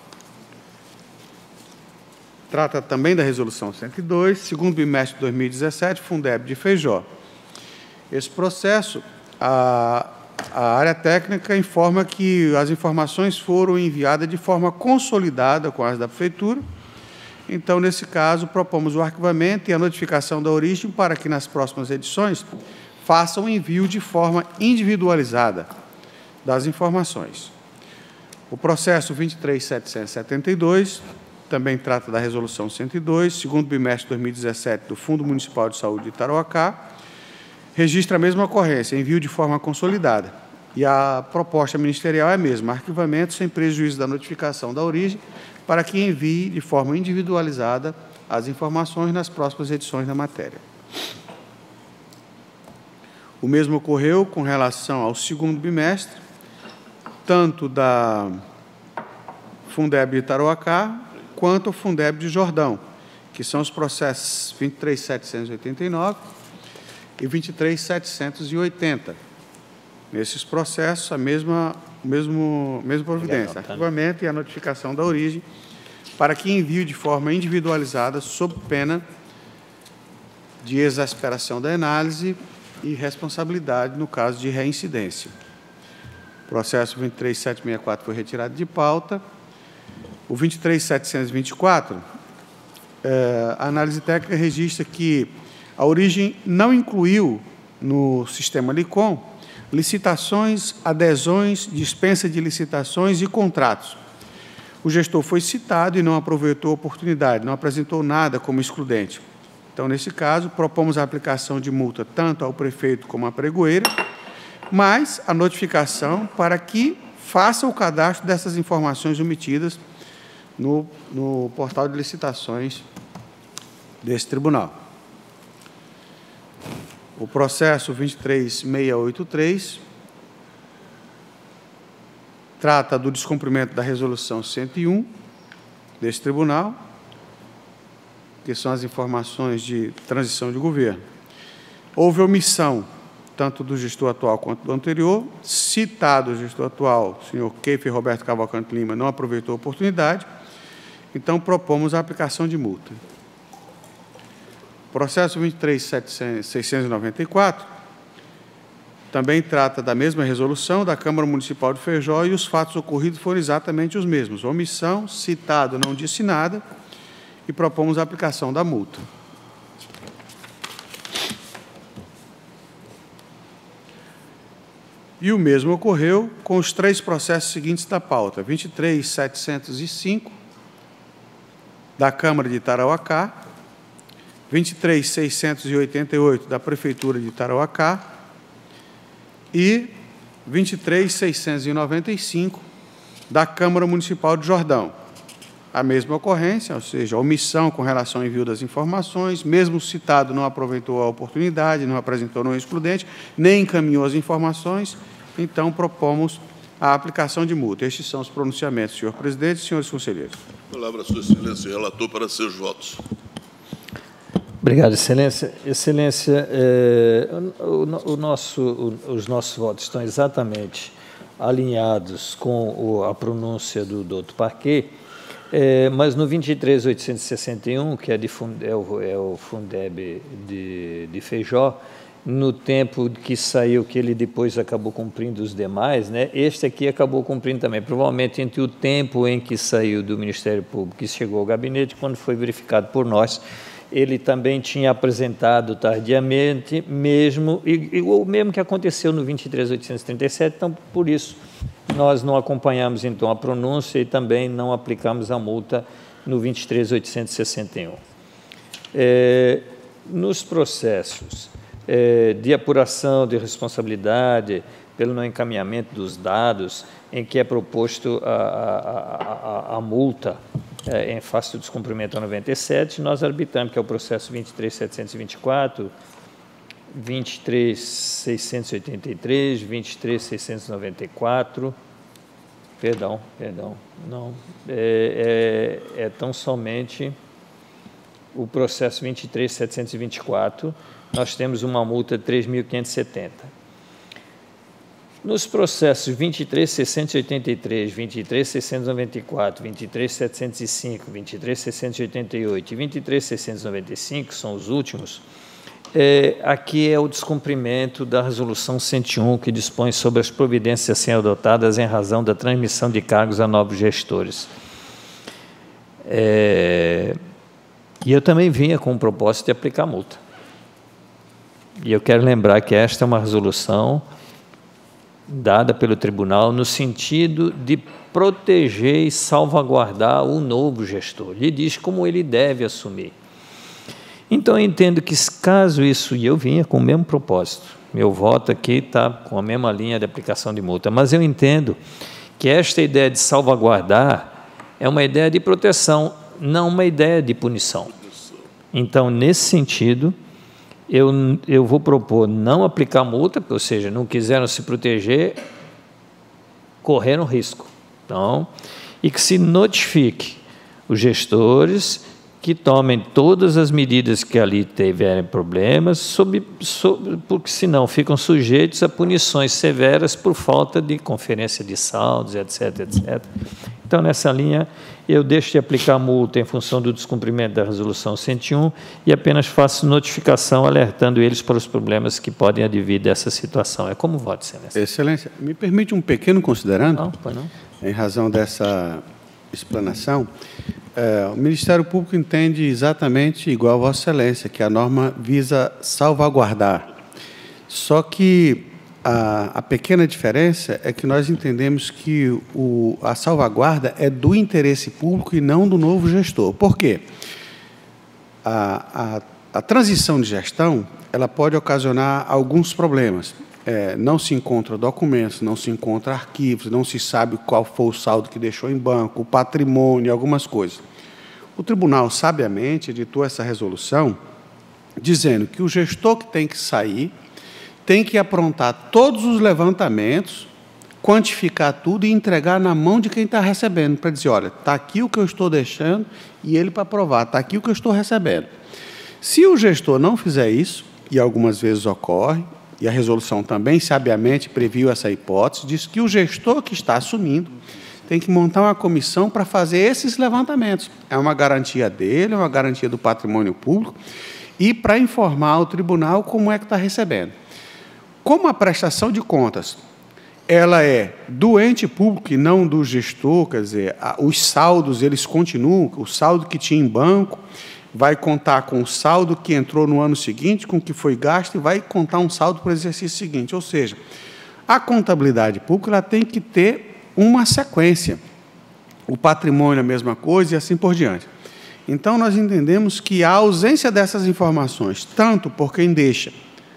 Speaker 3: Trata também da Resolução cento e dois, segundo bimestre de dois mil e dezessete, Fundeb de Feijó. Esse processo, a, a área técnica informa que as informações foram enviadas de forma consolidada com as da Prefeitura. Então, nesse caso, propomos o arquivamento e a notificação da origem para que, nas próximas edições, façam o envio de forma individualizada das informações. O processo vinte e três mil setecentos e setenta e dois também trata da Resolução cento e dois, segundo bimestre de dois mil e dezessete, do Fundo Municipal de Saúde de Tarauacá, registra a mesma ocorrência, envio de forma consolidada. E a proposta ministerial é a mesma, arquivamento sem prejuízo da notificação da origem, para que envie de forma individualizada as informações nas próximas edições da matéria. O mesmo ocorreu com relação ao segundo bimestre, tanto da Fundeb de Tarauacá, quanto ao Fundeb de Jordão, que são os processos vinte e três mil setecentos e oitenta e nove e vinte e três mil setecentos e oitenta. Nesses processos, a mesma, mesmo, mesma providência, arquivamento e a notificação da origem, para que envie de forma individualizada, sob pena de exasperação da análise e responsabilidade no caso de reincidência. O processo vinte e três mil setecentos e sessenta e quatro foi retirado de pauta. O vinte e três mil setecentos e vinte e quatro, é, a análise técnica registra que a origem não incluiu no sistema LICOM licitações, adesões, dispensa de licitações e contratos. O gestor foi citado e não aproveitou a oportunidade, não apresentou nada como excludente. Então, nesse caso, propomos a aplicação de multa tanto ao prefeito como à pregoeira, mas a notificação para que faça o cadastro dessas informações omitidas no, no portal de licitações desse tribunal. O processo vinte e três mil seiscentos e oitenta e três trata do descumprimento da Resolução cento e um desse tribunal, que são as informações de transição de governo. Houve omissão, tanto do gestor atual quanto do anterior. Citado o gestor atual, o senhor Keifer Roberto Cavalcante Lima, não aproveitou a oportunidade, então propomos a aplicação de multa. Processo vinte e três mil seiscentos e noventa e quatro também trata da mesma resolução da Câmara Municipal de Feijó e os fatos ocorridos foram exatamente os mesmos. Omissão, citado não disse nada e propomos a aplicação da multa. E o mesmo ocorreu com os três processos seguintes da pauta. vinte e três mil setecentos e cinco, da Câmara de Tarauacá, vinte e três mil seiscentos e oitenta e oito, da Prefeitura de Tarauacá, e vinte e três mil seiscentos e noventa e cinco, da Câmara Municipal de Jordão. A mesma ocorrência, ou seja, omissão com relação ao envio das informações, mesmo citado não aproveitou a oportunidade, não apresentou não excludente, nem encaminhou as informações, então propomos a aplicação de multa. Estes são os pronunciamentos, senhor presidente e senhores conselheiros.
Speaker 1: Palavra a sua excelência, relator, para seus votos.
Speaker 2: Obrigado, excelência. Excelência, é, o, o nosso, o, os nossos votos estão exatamente alinhados com o, a pronúncia do doutor Parquet, é, mas no vinte e três mil oitocentos e sessenta e um, que é, de, é, o, é o Fundeb de, de Feijó, no tempo que saiu, que ele depois acabou cumprindo os demais, né? Este aqui acabou cumprindo também. Provavelmente entre o tempo em que saiu do Ministério Público e chegou ao gabinete, quando foi verificado por nós, ele também tinha apresentado tardiamente, mesmo, e, e o mesmo que aconteceu no vinte e três mil oitocentos e trinta e sete, então, por isso, nós não acompanhamos, então, a pronúncia e também não aplicamos a multa no vinte e três mil oitocentos e sessenta e um. É, nos processos é, de apuração de responsabilidade pelo não encaminhamento dos dados, em que é proposto a, a, a, a multa é, em face do descumprimento a noventa e sete, nós arbitramos, que é o processo vinte e três mil setecentos e vinte e quatro, vinte e três mil seiscentos e oitenta e três, vinte e três mil seiscentos e noventa e quatro, perdão, perdão, não, é, é, é tão somente o processo vinte e três mil setecentos e vinte e quatro, nós temos uma multa de três mil quinhentos e setenta. Nos processos vinte e três mil seiscentos e oitenta e três, vinte e três mil seiscentos e noventa e quatro, vinte e três mil setecentos e cinco, vinte e três mil seiscentos e oitenta e oito e vinte e três mil seiscentos e noventa e cinco, que são os últimos, é, aqui é o descumprimento da Resolução cento e um, que dispõe sobre as providências a serem adotadas em razão da transmissão de cargos a novos gestores. É, e eu também vinha com o propósito de aplicar multa. E eu quero lembrar que esta é uma resolução dada pelo tribunal no sentido de proteger e salvaguardar o novo gestor. Ele diz como ele deve assumir. Então, eu entendo que, caso isso, e eu vinha com o mesmo propósito, meu voto aqui está com a mesma linha de aplicação de multa, mas eu entendo que esta ideia de salvaguardar é uma ideia de proteção, não uma ideia de punição. Então, nesse sentido, eu, eu vou propor não aplicar multa, ou seja, não quiseram se proteger, correram risco. Então, e que se notifique os gestores que tomem todas as medidas que ali tiverem problemas, sob, sob, porque senão ficam sujeitos a punições severas por falta de conferência de saldos, etc, etcétera. Então, nessa linha, eu deixo de aplicar multa em função do descumprimento da Resolução cento e um e apenas faço notificação alertando eles para os problemas que podem advir dessa situação. É como voto, Excelência.
Speaker 3: Excelência, me permite um pequeno considerando?
Speaker 2: Não, pode não.
Speaker 3: Em razão dessa explanação, é, o Ministério Público entende exatamente igual a Vossa Excelência, que a norma visa salvaguardar. Só que a, a pequena diferença é que nós entendemos que o, a salvaguarda é do interesse público e não do novo gestor. Por quê? A, a, a transição de gestão ela pode ocasionar alguns problemas. É, não se encontra documentos, não se encontra arquivos, não se sabe qual foi o saldo que deixou em banco, o patrimônio, algumas coisas. O tribunal, sabiamente, editou essa resolução dizendo que o gestor que tem que sair tem que aprontar todos os levantamentos, quantificar tudo e entregar na mão de quem está recebendo, para dizer, olha, está aqui o que eu estou deixando e ele para provar, está aqui o que eu estou recebendo. Se o gestor não fizer isso, e algumas vezes ocorre, e a resolução também, sabiamente, previu essa hipótese, diz que o gestor que está assumindo tem que montar uma comissão para fazer esses levantamentos. É uma garantia dele, é uma garantia do patrimônio público, e para informar ao tribunal como é que está recebendo. Como a prestação de contas ela é do ente público e não do gestor, quer dizer, os saldos eles continuam, o saldo que tinha em banco, vai contar com o saldo que entrou no ano seguinte, com o que foi gasto, e vai contar um saldo para o exercício seguinte. Ou seja, a contabilidade pública ela tem que ter uma sequência. O patrimônio é a mesma coisa e assim por diante. Então, nós entendemos que a ausência dessas informações, tanto por quem deixa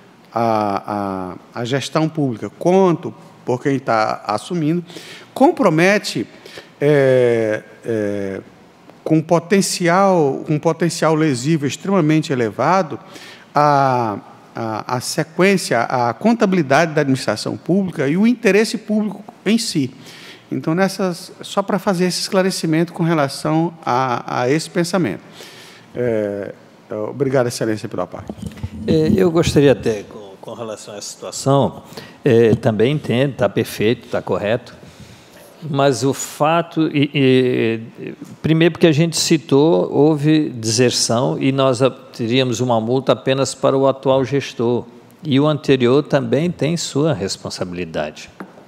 Speaker 3: a, a, a gestão pública, quanto por quem está assumindo, compromete... É, é, com potencial, um potencial lesivo extremamente elevado, a, a, a sequência, a contabilidade da administração pública e o interesse público em si. Então, nessas, só para fazer esse esclarecimento com relação a, a esse pensamento. É, obrigado, Excelência, pela parte.
Speaker 2: Eu gostaria até, com, com relação a essa situação, é, também entendo, está perfeito, está correto, mas o fato, e, e, primeiro porque a gente citou, houve deserção e nós teríamos uma multa apenas para o atual gestor. E o anterior também tem sua responsabilidade.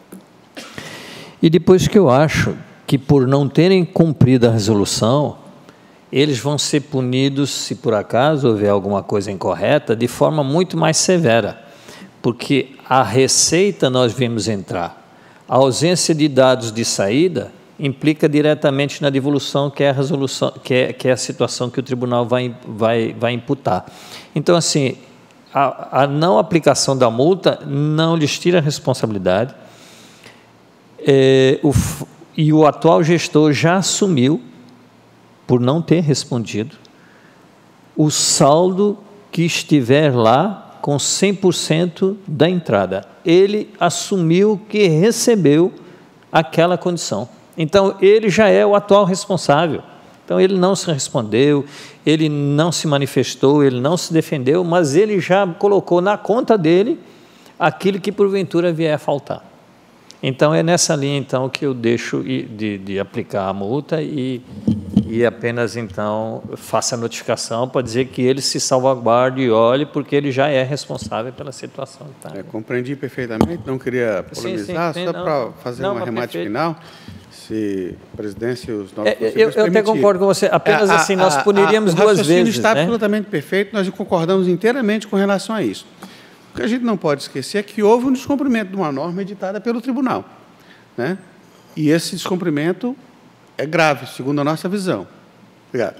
Speaker 2: E depois que eu acho que, por não terem cumprido a resolução, eles vão ser punidos, se por acaso houver alguma coisa incorreta, de forma muito mais severa, porque a receita nós vimos entrar. A ausência de dados de saída implica diretamente na devolução, que é a resolução, que é, que é a situação que o tribunal vai, vai, vai imputar. Então, assim, a, a não aplicação da multa não lhes tira a responsabilidade, é, o, e o atual gestor já assumiu, por não ter respondido, o saldo que estiver lá com cem por cento da entrada. Ele assumiu que recebeu aquela condição. Então, ele já é o atual responsável. Então, ele não se respondeu, ele não se manifestou, ele não se defendeu, mas ele já colocou na conta dele aquilo que, porventura, vier a faltar. Então, é nessa linha, então, que eu deixo de, de aplicar a multa e, e apenas, então, faça a notificação para dizer que ele se salvaguarde e olhe, porque ele já é responsável pela situação. Tá?
Speaker 3: É, compreendi perfeitamente, não queria polemizar, sim, sim, só para fazer um arremate perfeito. final, se a presidência e os nossos
Speaker 2: é, Eu, eu até concordo com você, apenas a, assim, nós puniríamos a, a, duas vezes. O raciocínio
Speaker 3: está
Speaker 2: né?
Speaker 3: absolutamente perfeito, nós concordamos inteiramente com relação a isso. O que a gente não pode esquecer é que houve um descumprimento de uma norma editada pelo tribunal, né? E esse descumprimento é grave, segundo a nossa visão. Obrigado.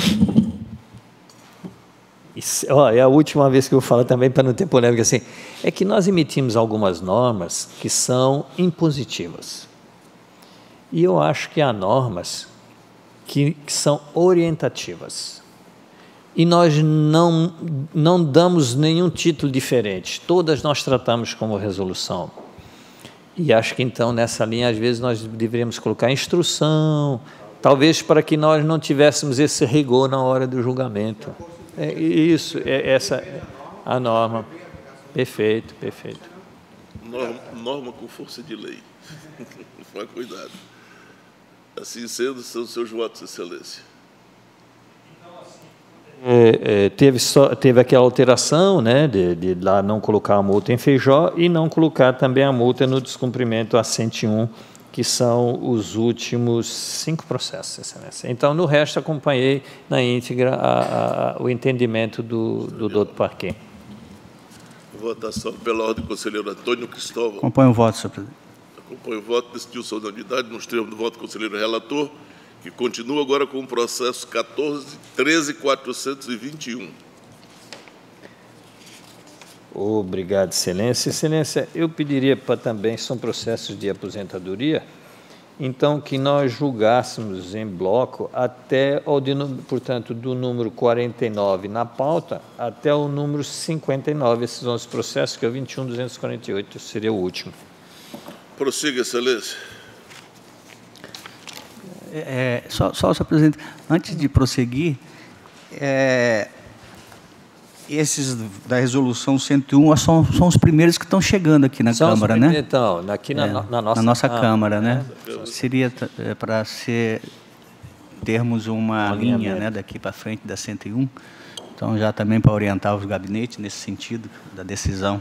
Speaker 2: Isso, ó, é a última vez que eu falo também, para não ter polêmica, assim, é que nós emitimos algumas normas que são impositivas. E eu acho que há normas que, que são orientativas. E nós não, não damos nenhum título diferente. Todas nós tratamos como resolução. E acho que, então, nessa linha, às vezes, nós deveríamos colocar instrução, talvez para que nós não tivéssemos esse rigor na hora do julgamento. É isso, é essa a norma. Perfeito, perfeito.
Speaker 1: Norma, norma com força de lei. Mas cuidado. Assim sendo, são os seus votos, Excelência.
Speaker 2: É, é, teve, só, teve aquela alteração, né, de, de lá não colocar a multa em Feijó e não colocar também a multa no descumprimento a cento e um, que são os últimos cinco processos, Excelência. Então, no resto, acompanhei na íntegra a, a, o entendimento do, do doutor Parquet.
Speaker 1: Votação pela ordem do conselheiro Antônio Cristóvão.
Speaker 4: Acompanho o voto, senhor presidente.
Speaker 1: Acompanho o voto, decidiu sua unanimidade nos termos do voto do conselheiro relator, que continua agora com o processo quatorze, treze, quatrocentos e vinte e um.
Speaker 2: Obrigado, Excelência. Excelência, eu pediria para também, são processos de aposentadoria, então que nós julgássemos em bloco até, o de, portanto, do número quarenta e nove na pauta até o número cinquenta e nove, esses onze processos, que é o vinte e um, duzentos e quarenta e oito, seria o último.
Speaker 1: Prossiga, Excelência.
Speaker 4: É, só, só, senhor presidente, antes de prosseguir, é, esses da resolução cento e um são, são os primeiros que estão chegando aqui na
Speaker 2: são
Speaker 4: Câmara, né?
Speaker 2: Então, aqui na,
Speaker 4: é,
Speaker 2: na nossa,
Speaker 4: na nossa
Speaker 2: Câmara,
Speaker 4: Câmara, né?
Speaker 2: né?
Speaker 4: Seria é, para ser termos uma um linha, né, daqui para frente da cento e um, então já também para orientar os gabinetes nesse sentido da decisão.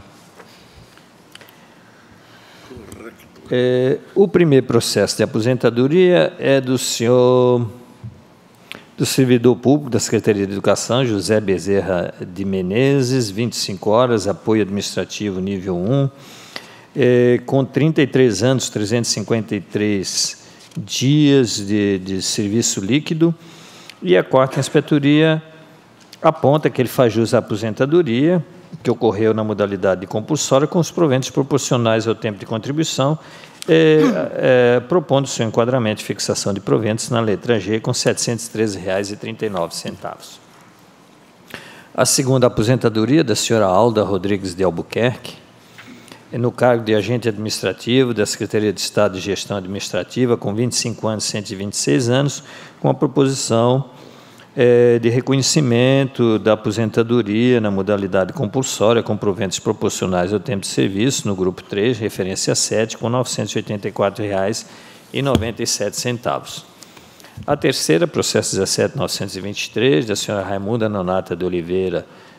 Speaker 2: É, o primeiro processo de aposentadoria é do senhor, do servidor público da Secretaria de Educação, José Bezerra de Menezes, vinte e cinco horas, apoio administrativo nível um, é, com trinta e três anos, trezentos e cinquenta e três dias de, de serviço líquido, e a quarta inspetoria aponta que ele faz jus à aposentadoria, que ocorreu na modalidade de compulsória, com os proventos proporcionais ao tempo de contribuição, é, é, propondo seu enquadramento e fixação de proventos na letra G, com setecentos e treze reais e trinta e nove centavos. A segunda aposentadoria da senhora Alda Rodrigues de Albuquerque, é no cargo de agente administrativo da Secretaria de Estado de Gestão Administrativa, com vinte e cinco anos, cento e vinte e seis anos, com a proposição É, de reconhecimento da aposentadoria na modalidade compulsória com proventos proporcionais ao tempo de serviço, no grupo três, referência sete, com novecentos e oitenta e quatro reais e noventa e sete centavos. A terceira, processo dezessete mil novecentos e vinte e três, da senhora Raimunda Nonata de Oliveira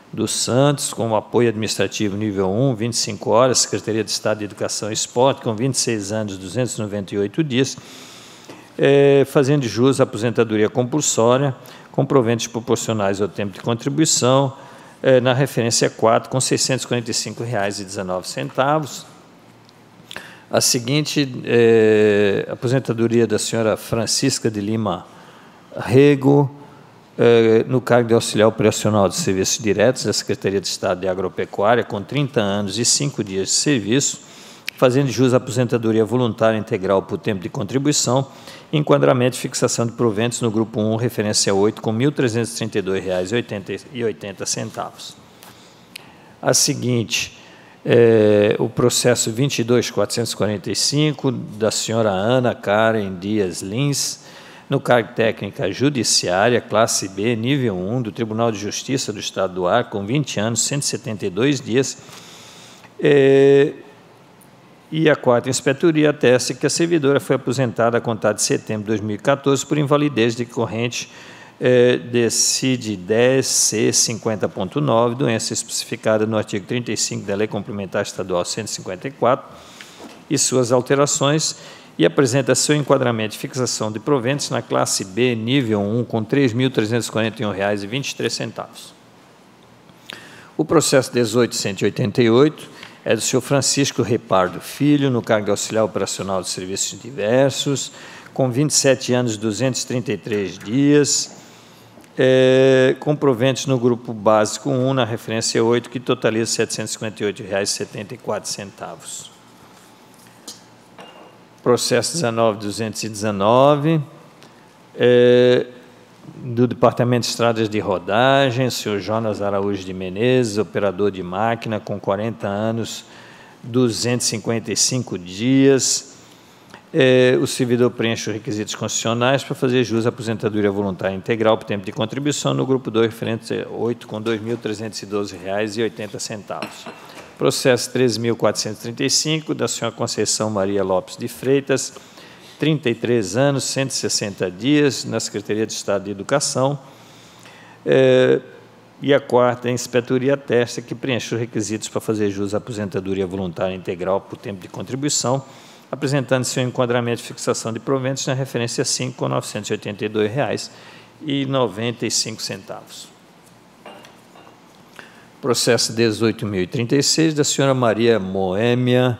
Speaker 2: dos Santos, com apoio administrativo nível um, vinte e cinco horas, Secretaria de Estado de Educação e Esporte, com vinte e seis anos, duzentos e noventa e oito dias, é, fazendo jus à aposentadoria compulsória, com proventos proporcionais ao tempo de contribuição, é, na referência quatro, com seiscentos e quarenta e cinco reais e dezenove centavos. A seguinte, é, aposentadoria da senhora Francisca de Lima Rego, é, no cargo de auxiliar operacional de serviços diretos da Secretaria de Estado de Agropecuária, com trinta anos e cinco dias de serviço, fazendo jus à aposentadoria voluntária integral por tempo de contribuição, enquadramento e fixação de proventos no grupo um, referência oito, com mil trezentos e trinta e dois reais e oitenta centavos. A seguinte, é, o processo vinte e dois mil quatrocentos e quarenta e cinco, da senhora Ana Karen Dias Lins, no cargo técnica judiciária, classe B, nível um, do Tribunal de Justiça do Estado do Acre, com vinte anos, cento e setenta e dois dias, é, e a quarta inspetoria atesta que a servidora foi aposentada a contar de setembro de dois mil e quatorze por invalidez decorrente eh, de C I D dez C cinquenta ponto nove, doença especificada no artigo trinta e cinco da Lei Complementar Estadual cento e cinquenta e quatro, e suas alterações, e apresenta seu enquadramento e fixação de proventos na classe B, nível um, com três mil trezentos e quarenta e um reais e vinte e três centavos. O processo dezoito mil cento e oitenta e oito é do senhor Francisco Repardo Filho, no cargo de auxiliar operacional de serviços diversos, com vinte e sete anos, duzentos e trinta e três dias, é, com proventos no grupo básico um, na referência oito, que totaliza setecentos e cinquenta e oito reais e setenta e quatro centavos. Processo dezenove mil duzentos e dezenove, é, do Departamento de Estradas de Rodagem, o senhor Jonas Araújo de Menezes, operador de máquina, com quarenta anos, duzentos e cinquenta e cinco dias. É, o servidor preenche os requisitos constitucionais para fazer jus à aposentadoria voluntária integral por tempo de contribuição no grupo dois, referente oito, com dois mil trezentos e doze reais e oitenta centavos. Processo treze mil quatrocentos e trinta e cinco, da senhora Conceição Maria Lopes de Freitas, trinta e três anos, cento e sessenta dias, na Secretaria de Estado de Educação. É, e a quarta, a inspetoria atesta que preenche os requisitos para fazer jus à aposentadoria voluntária integral por tempo de contribuição, apresentando seu enquadramento e fixação de proventos na referência cinco, com novecentos e oitenta e dois reais e noventa e cinco centavos. Processo dezoito mil e trinta e seis, da senhora Maria Moêmia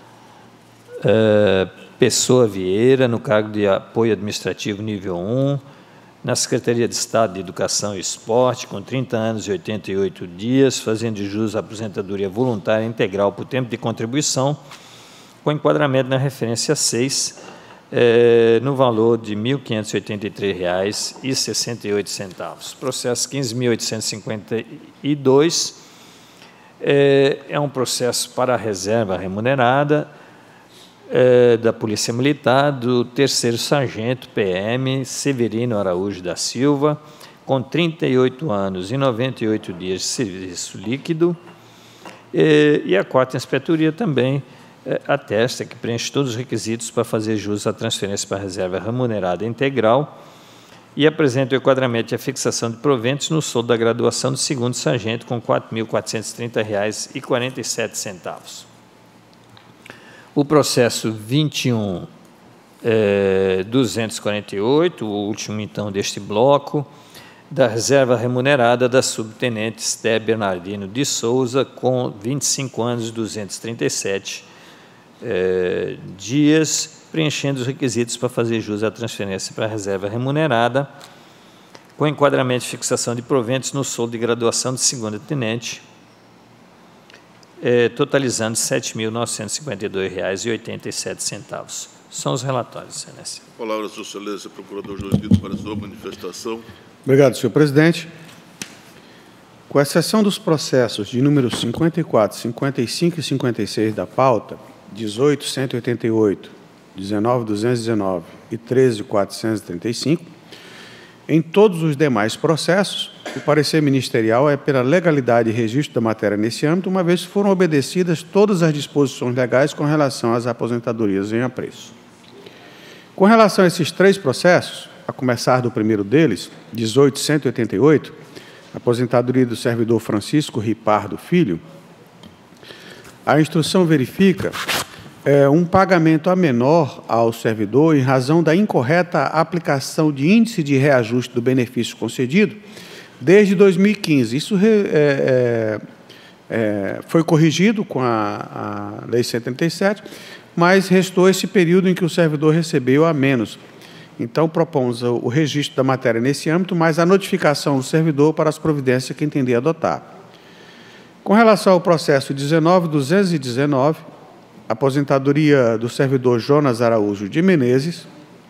Speaker 2: é, Pessoa Vieira, no cargo de apoio administrativo nível um, na Secretaria de Estado de Educação e Esporte, com trinta anos e oitenta e oito dias, fazendo jus à aposentadoria voluntária integral por tempo de contribuição, com enquadramento na referência seis, eh, no valor de mil quinhentos e oitenta e três reais e sessenta e oito centavos. Processo quinze mil oitocentos e cinquenta e dois, eh, é um processo para a reserva remunerada, É, da Polícia Militar, do terceiro sargento P M Severino Araújo da Silva, com trinta e oito anos e noventa e oito dias de serviço líquido, e, e a quarta inspetoria também é, atesta que preenche todos os requisitos para fazer jus à transferência para a reserva remunerada integral e apresenta o enquadramento e a fixação de proventos no soldo da graduação do segundo sargento, com quatro mil quatrocentos e trinta reais e quarenta e sete centavos. O processo vinte e um mil duzentos e quarenta e oito, o último, então, deste bloco, da reserva remunerada da subtenente Esté Bernardino de Souza, com vinte e cinco anos, duzentos e trinta e sete eh, dias, preenchendo os requisitos para fazer jus à transferência para a reserva remunerada, com enquadramento e fixação de proventos no soldo de graduação de segundo tenente, Eh, totalizando sete mil novecentos e cinquenta e dois reais e oitenta e sete centavos. São os relatórios, Excelência.
Speaker 1: Palavra, Sua Excelência, Procurador Juiz Guido, para a sua manifestação.
Speaker 3: Obrigado, senhor presidente. Com exceção dos processos de números cinquenta e quatro, cinquenta e cinco e cinquenta e seis da pauta, dezoito mil cento e oitenta e oito, dezenove mil duzentos e dezenove e treze mil quatrocentos e trinta e cinco, em todos os demais processos, o parecer ministerial é pela legalidade e registro da matéria nesse âmbito, uma vez que foram obedecidas todas as disposições legais com relação às aposentadorias em apreço. Com relação a esses três processos, a começar do primeiro deles, dezoito mil cento e oitenta e oito, aposentadoria do servidor Francisco Ripardo Filho, a instrução verifica é, um pagamento a menor ao servidor em razão da incorreta aplicação de índice de reajuste do benefício concedido desde dois mil e quinze. Isso é, é, é, foi corrigido com a, a Lei cento e trinta e sete, mas restou esse período em que o servidor recebeu a menos. Então, propomos o, o registro da matéria nesse âmbito, mas a notificação do servidor para as providências que entender adotar. Com relação ao processo dezenove mil duzentos e dezenove, aposentadoria do servidor Jonas Araújo de Menezes,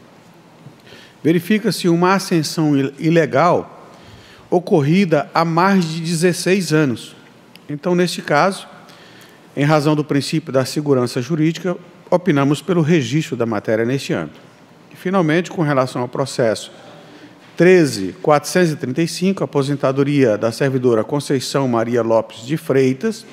Speaker 3: verifica-se uma ascensão ilegal ocorrida há mais de dezesseis anos. Então, neste caso, em razão do princípio da segurança jurídica, opinamos pelo registro da matéria neste âmbito. E, finalmente, com relação ao processo treze mil quatrocentos e trinta e cinco, aposentadoria da servidora Conceição Maria Lopes de Freitas,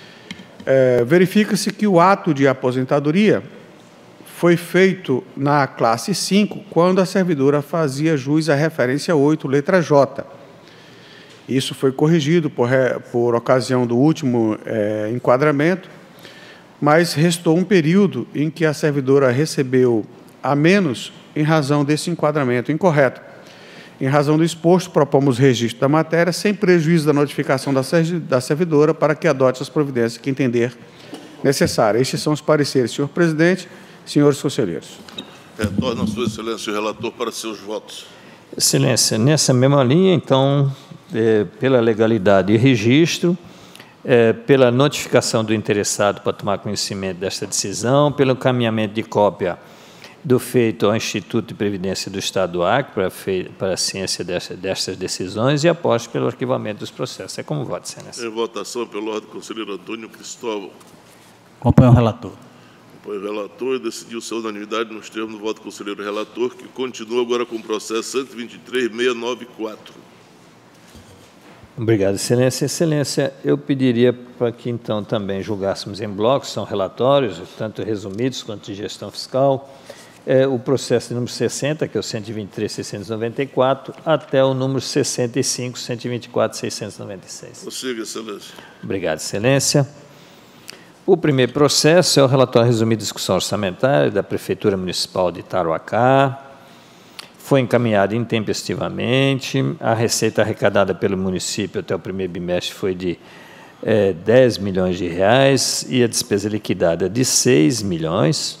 Speaker 3: é, verifica-se que o ato de aposentadoria foi feito na classe cinco, quando a servidora fazia jus à referência oito, letra J. Isso foi corrigido por, por ocasião do último é, enquadramento, mas restou um período em que a servidora recebeu a menos em razão desse enquadramento incorreto. Em razão do exposto, propomos registro da matéria, sem prejuízo da notificação da, da servidora, para que adote as providências que entender necessárias. Estes são os pareceres, senhor presidente, senhores conselheiros.
Speaker 1: Retorna a sua excelência o relator para seus votos.
Speaker 2: Excelência, nessa mesma linha, então, é, pela legalidade e registro, é, pela notificação do interessado para tomar conhecimento desta decisão, pelo encaminhamento de cópia do feito ao Instituto de Previdência do Estado do Acre para, para a ciência desta, destas decisões e após pelo arquivamento dos processos. É como voto, excelência.
Speaker 1: Em votação pelo ordem do conselheiro Antônio Cristóvão.
Speaker 4: Acompanho o relator.
Speaker 1: Acompanho o relator e decidiu-se a unanimidade nos termos do voto do conselheiro relator, que continua agora com o processo cento e vinte e três mil seiscentos e noventa e quatro.
Speaker 2: Obrigado, excelência. Excelência, eu pediria para que, então, também julgássemos em bloco, são relatórios, tanto resumidos quanto de gestão fiscal, é, o processo número sessenta, que é o cento e vinte e três mil seiscentos e noventa e quatro, até o número sessenta e cinco, cento e vinte e quatro mil seiscentos e noventa e seis.
Speaker 1: Prossiga, excelência.
Speaker 2: Obrigado, excelência. O primeiro processo é o relatório resumido de discussão orçamentária da Prefeitura Municipal de Tarauacá. Foi encaminhado intempestivamente. A receita arrecadada pelo município até o primeiro bimestre foi de é, dez milhões de reais e a despesa liquidada de seis milhões.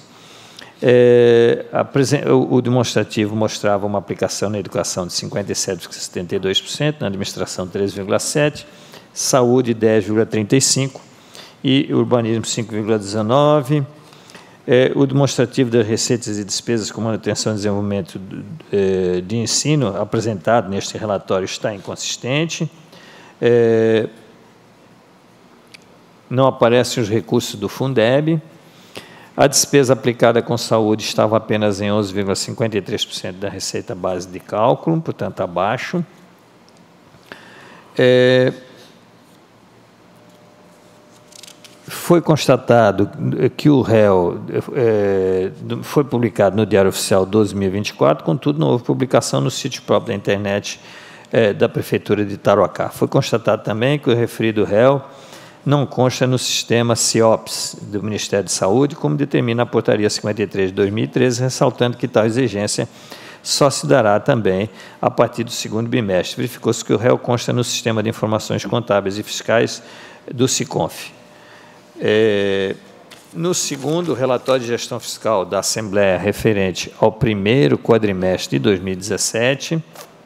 Speaker 2: É, a, o, o demonstrativo mostrava uma aplicação na educação de cinquenta e sete vírgula setenta e dois por cento, na administração treze vírgula sete por cento, saúde dez vírgula trinta e cinco por cento e urbanismo cinco vírgula dezenove por cento. É, o demonstrativo das receitas e despesas com manutenção e desenvolvimento do, é, de ensino apresentado neste relatório está inconsistente. É, não aparecem os recursos do Fundeb. A despesa aplicada com saúde estava apenas em onze vírgula cinquenta e três por cento da receita base de cálculo, portanto, abaixo. É, foi constatado que o réu é, foi publicado no Diário Oficial doze mil e vinte e quatro, contudo, não houve publicação no sítio próprio da internet é, da Prefeitura de Tarauacá. Foi constatado também que o referido réu não consta no sistema CIOPS do Ministério de Saúde, como determina a Portaria cinquenta e três de dois mil e treze, ressaltando que tal exigência só se dará também a partir do segundo bimestre. Verificou-se que o réu consta no Sistema de Informações Contábeis e Fiscais do SICONF. É, no segundo relatório de gestão fiscal da Assembleia referente ao primeiro quadrimestre de dois mil e dezessete,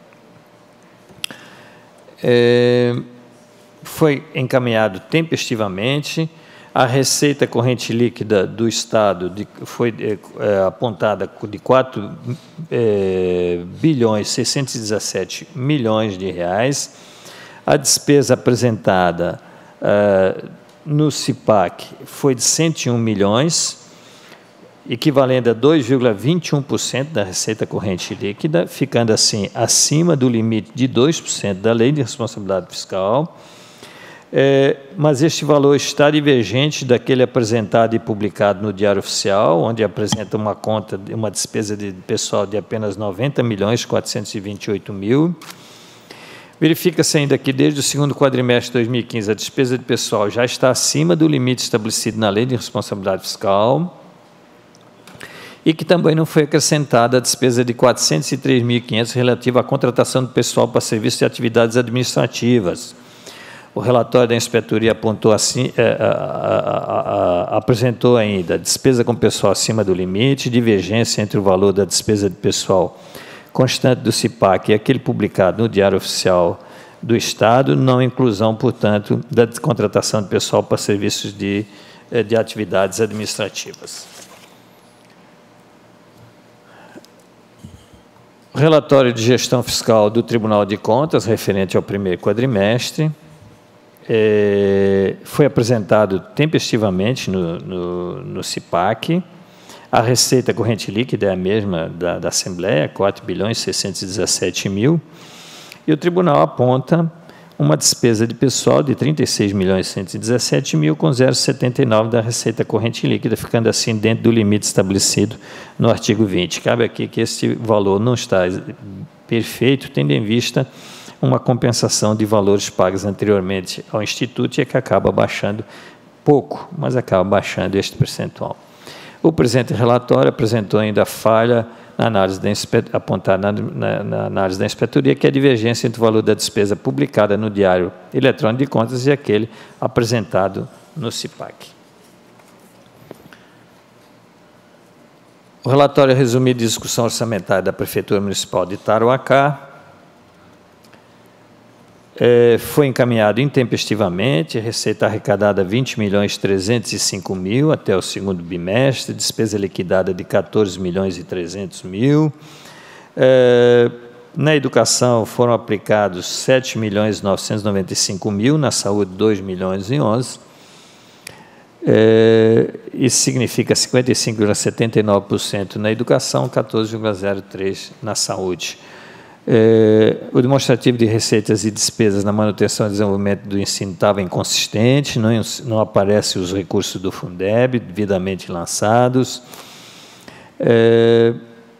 Speaker 2: é, foi encaminhado tempestivamente. A receita corrente líquida do Estado de, foi é, apontada de quatro bilhões seiscentos e dezessete milhões de reais. A despesa apresentada é, no CIPAC foi de cento e um milhões, equivalente a dois vírgula vinte e um por cento da receita corrente líquida, ficando assim acima do limite de dois por cento da Lei de Responsabilidade Fiscal. É, mas este valor está divergente daquele apresentado e publicado no Diário Oficial, onde apresenta uma conta, uma despesa de pessoal de apenas noventa milhões quatrocentos e vinte e oito mil. Verifica-se ainda que, desde o segundo quadrimestre de dois mil e quinze, a despesa de pessoal já está acima do limite estabelecido na Lei de Responsabilidade Fiscal e que também não foi acrescentada a despesa de quatrocentos e três mil e quinhentos relativa à contratação de pessoal para serviços de atividades administrativas. O relatório da inspetoria apontou assim, é, a, a, a, a, apresentou ainda despesa com pessoal acima do limite, divergência entre o valor da despesa de pessoal constante do CIPAC e aquele publicado no Diário Oficial do Estado, não inclusão, portanto, da contratação de pessoal para serviços de, de atividades administrativas. O relatório de gestão fiscal do Tribunal de Contas, referente ao primeiro quadrimestre, é, foi apresentado tempestivamente no, no, no CIPAC. A receita corrente líquida é a mesma da, da Assembleia, quatro bilhões seiscentos e dezessete mil, e o Tribunal aponta uma despesa de pessoal de trinta e seis milhões cento e dezessete mil, com zero vírgula setenta e nove da receita corrente líquida, ficando assim dentro do limite estabelecido no artigo vinte. Cabe aqui que este valor não está perfeito, tendo em vista uma compensação de valores pagos anteriormente ao Instituto, e é que acaba baixando pouco, mas acaba baixando este percentual. O presente relatório apresentou ainda falha na análise da apontada na, na, na análise da inspetoria, que é a divergência entre o valor da despesa publicada no Diário Eletrônico de Contas e aquele apresentado no CIPAC. O relatório resumido de discussão orçamentária da Prefeitura Municipal de Tarauacá É, foi encaminhado intempestivamente, receita arrecadada vinte milhões trezentos e cinco mil até o segundo bimestre, despesa liquidada de quatorze milhões e trezentos mil. É, na educação foram aplicados sete milhões novecentos e noventa e cinco mil, na saúde dois milhões e onze. É, isso significa cinquenta e cinco vírgula setenta e nove por cento na educação, quatorze vírgula zero três por cento na saúde. É, o demonstrativo de receitas e despesas na manutenção e desenvolvimento do ensino estava inconsistente, não, não aparecem os recursos do Fundeb devidamente lançados. É,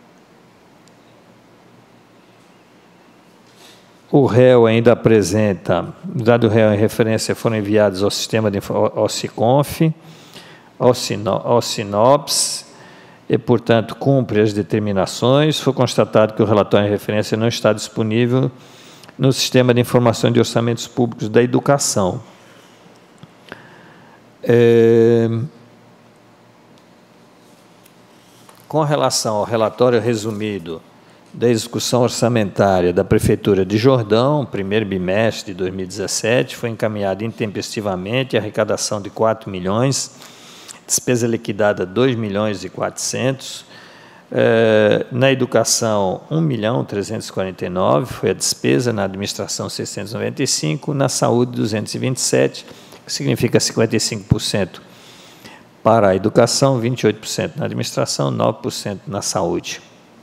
Speaker 2: o réu ainda apresenta, os dados do réu em referência foram enviados ao sistema de ao SICONF, ao, Sino, ao SINOPS, e, portanto, cumpre as determinações. Foi constatado que o relatório em referência não está disponível no Sistema de Informação de Orçamentos Públicos da Educação. É, com relação ao relatório resumido da execução orçamentária da Prefeitura de Jordão, primeiro bimestre de dois mil e dezessete, foi encaminhado intempestivamente a arrecadação de quatro milhões, despesa liquidada dois milhões e quatrocentos, eh, na educação um milhão trezentos e quarenta e nove foi a despesa, na administração seiscentos e noventa e cinco, na saúde duzentos e vinte e sete, que significa cinquenta e cinco por cento para a educação, vinte e oito por cento na administração, nove por cento na saúde.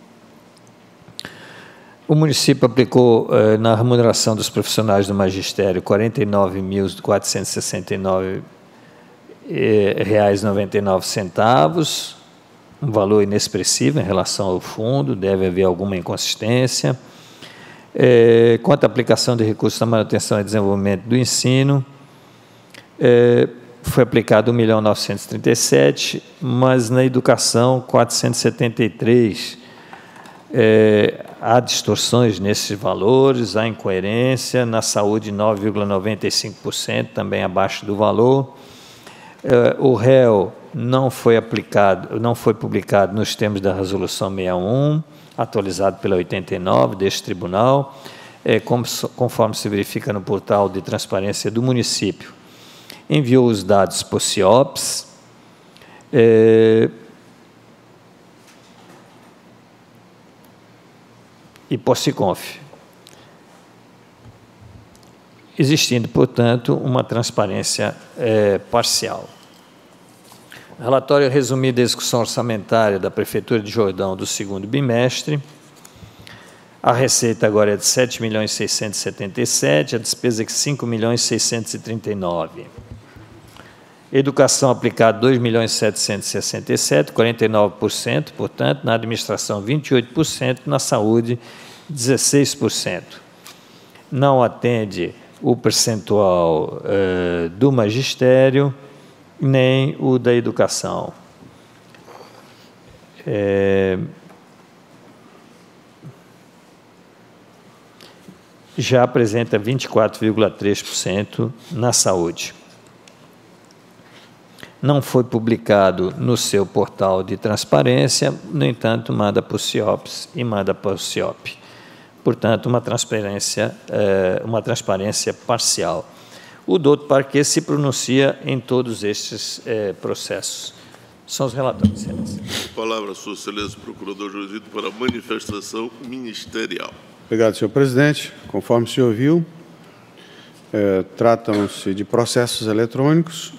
Speaker 2: O município aplicou eh, na remuneração dos profissionais do magistério quarenta e nove mil quatrocentos e sessenta e nove reais e noventa e nove centavos, um valor inexpressivo em relação ao fundo, deve haver alguma inconsistência. É, quanto à aplicação de recursos na manutenção e desenvolvimento do ensino, é, foi aplicado um milhão novecentos e trinta e sete, mas na educação quatrocentos e setenta e três. É, há distorções nesses valores, há incoerência. Na saúde, nove vírgula noventa e cinco por cento, também abaixo do valor. O réu não foi aplicado, não foi publicado nos termos da resolução sessenta e um, atualizado pela oitenta e nove deste tribunal, é, como, conforme se verifica no portal de transparência do município. Enviou os dados para o CIOPS, é, e para o SICONF, existindo, portanto, uma transparência é, parcial. Relatório resumido da execução orçamentária da Prefeitura de Jordão do segundo bimestre. A receita agora é de sete milhões seiscentos e setenta e sete, a despesa é de cinco milhões seiscentos e trinta e nove. Educação aplicada dois milhões setecentos e sessenta e sete, quarenta e nove por cento, portanto, na administração vinte e oito por cento, na saúde dezesseis por cento. não atende o percentual eh, do magistério, nem o da educação. É, já apresenta vinte e quatro vírgula três por cento na saúde. Não foi publicado no seu portal de transparência, no entanto, manda para o CIOPS e manda para o CIOP. Portanto, uma transparência, uma transparência parcial. O doutor Parquet se pronuncia em todos estes processos. São os relatórios, Excelência.
Speaker 1: Palavra, Sua Excelência, Procurador Jurídico, para a manifestação ministerial.
Speaker 3: Obrigado, senhor presidente. Conforme o senhor viu, eh, tratam-se de processos eletrônicos.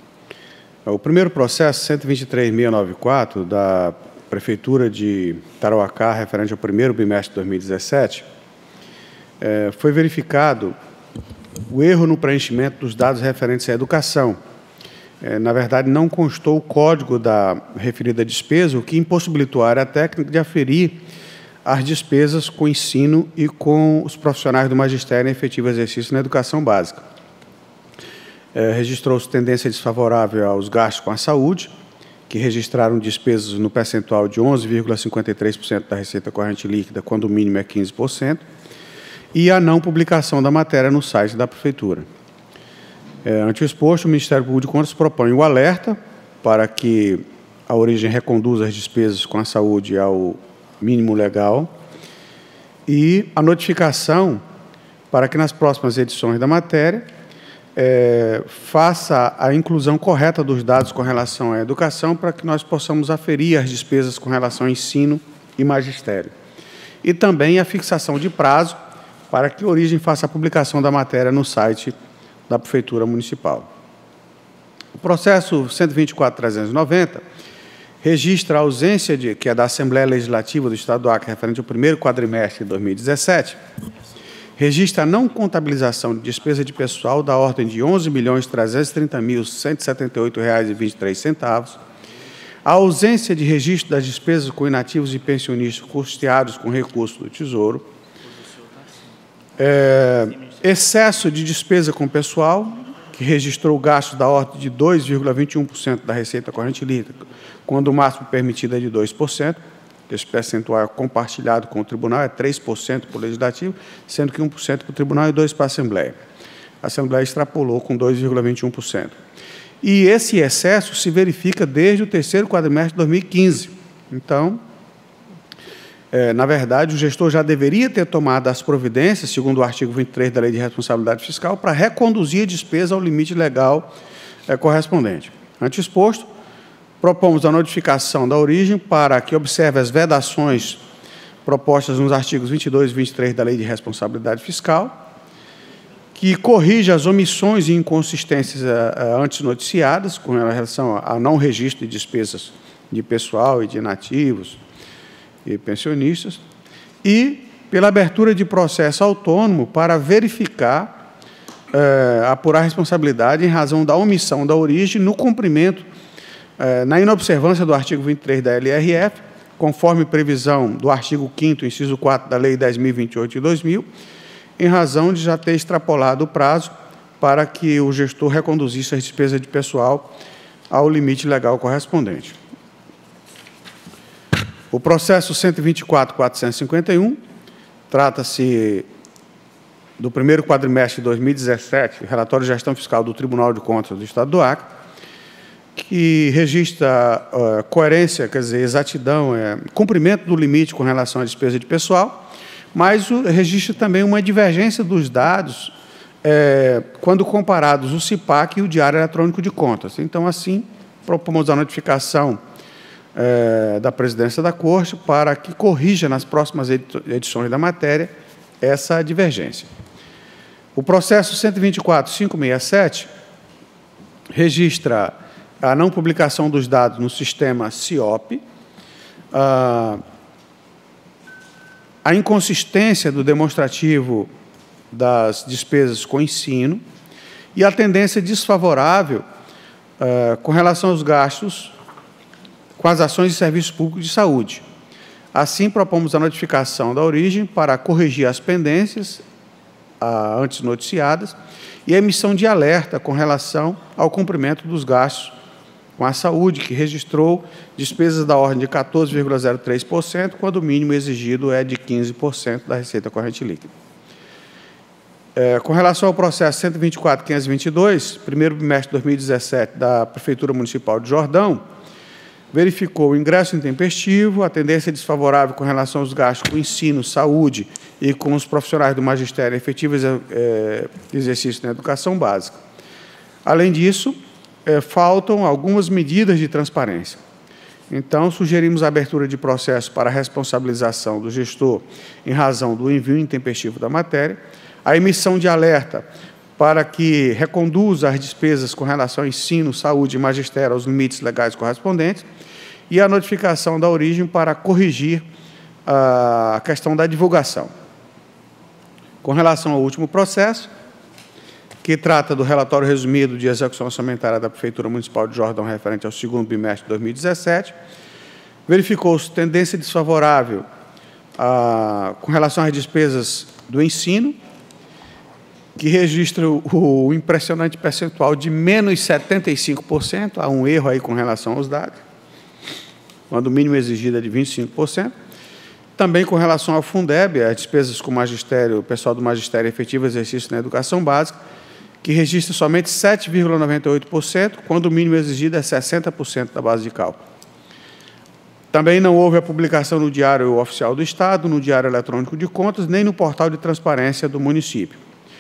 Speaker 3: O primeiro processo, cento e vinte e três mil seiscentos e noventa e quatro, da Prefeitura de Tarauacá, referente ao primeiro bimestre de dois mil e dezessete, eh, foi verificado o erro no preenchimento dos dados referentes à educação. Eh, na verdade, não constou o código da referida despesa, o que impossibilitou a área técnica de aferir as despesas com o ensino e com os profissionais do magistério em efetivo exercício na educação básica. É, registrou-se tendência desfavorável aos gastos com a saúde, que registraram despesas no percentual de onze vírgula cinquenta e três por cento da receita corrente líquida, quando o mínimo é quinze por cento, e a não publicação da matéria no site da Prefeitura. É, ante o exposto, o Ministério Público de Contas propõe o alerta para que a origem reconduza as despesas com a saúde ao mínimo legal e a notificação para que nas próximas edições da matéria é, faça a inclusão correta dos dados com relação à educação para que nós possamos aferir as despesas com relação ao ensino e magistério. E também a fixação de prazo para que a origem faça a publicação da matéria no site da Prefeitura Municipal. O processo cento e vinte e quatro mil trezentos e noventa registra a ausência, de, que é da Assembleia Legislativa do Estado do Acre, referente ao primeiro quadrimestre de dois mil e dezessete, registra a não contabilização de despesa de pessoal da ordem de onze milhões trezentos e trinta mil cento e setenta e oito reais e vinte e três centavos, a ausência de registro das despesas com inativos e pensionistas custeados com recurso do Tesouro, é, excesso de despesa com pessoal, que registrou gastos da ordem de dois vírgula vinte e um por cento da receita corrente líquida, quando o máximo permitido é de dois por cento. Esse percentual é compartilhado com o tribunal, é três por cento para o Legislativo, sendo que um por cento para o tribunal e dois por cento para a Assembleia. A Assembleia extrapolou com dois vírgula vinte e um por cento. E esse excesso se verifica desde o terceiro quadrimestre de dois mil e quinze. Então, é, na verdade, o gestor já deveria ter tomado as providências, segundo o artigo vinte e três da Lei de Responsabilidade Fiscal, para reconduzir a despesa ao limite legal é, correspondente. Ante exposto, propomos a notificação da origem para que observe as vedações propostas nos artigos vinte e dois e vinte e três da Lei de Responsabilidade Fiscal, que corrija as omissões e inconsistências uh, antes noticiadas com relação ao não registro de despesas de pessoal e de inativos e pensionistas, e pela abertura de processo autônomo para verificar, uh, apurar a responsabilidade em razão da omissão da origem no cumprimento na inobservância do artigo vinte e três da L R F, conforme previsão do artigo quinto, inciso quatro da Lei dez mil e vinte e oito de dois mil, em razão de já ter extrapolado o prazo para que o gestor reconduzisse as despesas de pessoal ao limite legal correspondente. O processo cento e vinte e quatro mil quatrocentos e cinquenta e um trata-se do primeiro quadrimestre de dois mil e dezessete, relatório de gestão fiscal do Tribunal de Contas do Estado do Acre, que registra uh, coerência, quer dizer, exatidão, é, cumprimento do limite com relação à despesa de pessoal, mas o, registra também uma divergência dos dados é, quando comparados o CIPAC e o Diário Eletrônico de Contas. Então, assim, propomos a notificação é, da Presidência da Corte para que corrija nas próximas edições da matéria essa divergência. O processo cento e vinte e quatro mil quinhentos e sessenta e sete registra a não publicação dos dados no sistema CIOP, a, a inconsistência do demonstrativo das despesas com ensino e a tendência desfavorável uh, com relação aos gastos com as ações de serviço público de saúde. Assim, propomos a notificação da origem para corrigir as pendências a, antes noticiadas e a emissão de alerta com relação ao cumprimento dos gastos com a saúde, que registrou despesas da ordem de quatorze vírgula zero três por cento, quando o mínimo exigido é de quinze por cento da receita corrente líquida. É, com relação ao processo cento e vinte e quatro ponto quinhentos e vinte e dois, primeiro bimestre de dois mil e dezessete, da Prefeitura Municipal de Jordão, verificou o ingresso intempestivo, a tendência desfavorável com relação aos gastos com ensino, saúde e com os profissionais do magistério efetivos é, exercício na educação básica. Além disso, é, faltam algumas medidas de transparência. Então, sugerimos a abertura de processo para a responsabilização do gestor em razão do envio intempestivo da matéria, a emissão de alerta para que reconduza as despesas com relação ao ensino, saúde e magistério aos limites legais correspondentes, e a notificação da origem para corrigir a questão da divulgação. Com relação ao último processo, que trata do relatório resumido de execução orçamentária da Prefeitura Municipal de Jordão referente ao segundo bimestre de dois mil e dezessete, verificou-se tendência desfavorável ah, com relação às despesas do ensino, que registra o, o impressionante percentual de menos setenta e cinco por cento, há um erro aí com relação aos dados, quando o mínimo exigido é de vinte e cinco por cento. Também com relação ao Fundeb, as despesas com o magistério, o pessoal do magistério efetivo exercício na educação básica, que registra somente sete vírgula noventa e oito por cento, quando o mínimo exigido é sessenta por cento da base de cálculo. Também não houve a publicação no Diário Oficial do Estado, no Diário Eletrônico de Contas, nem no portal de transparência do município.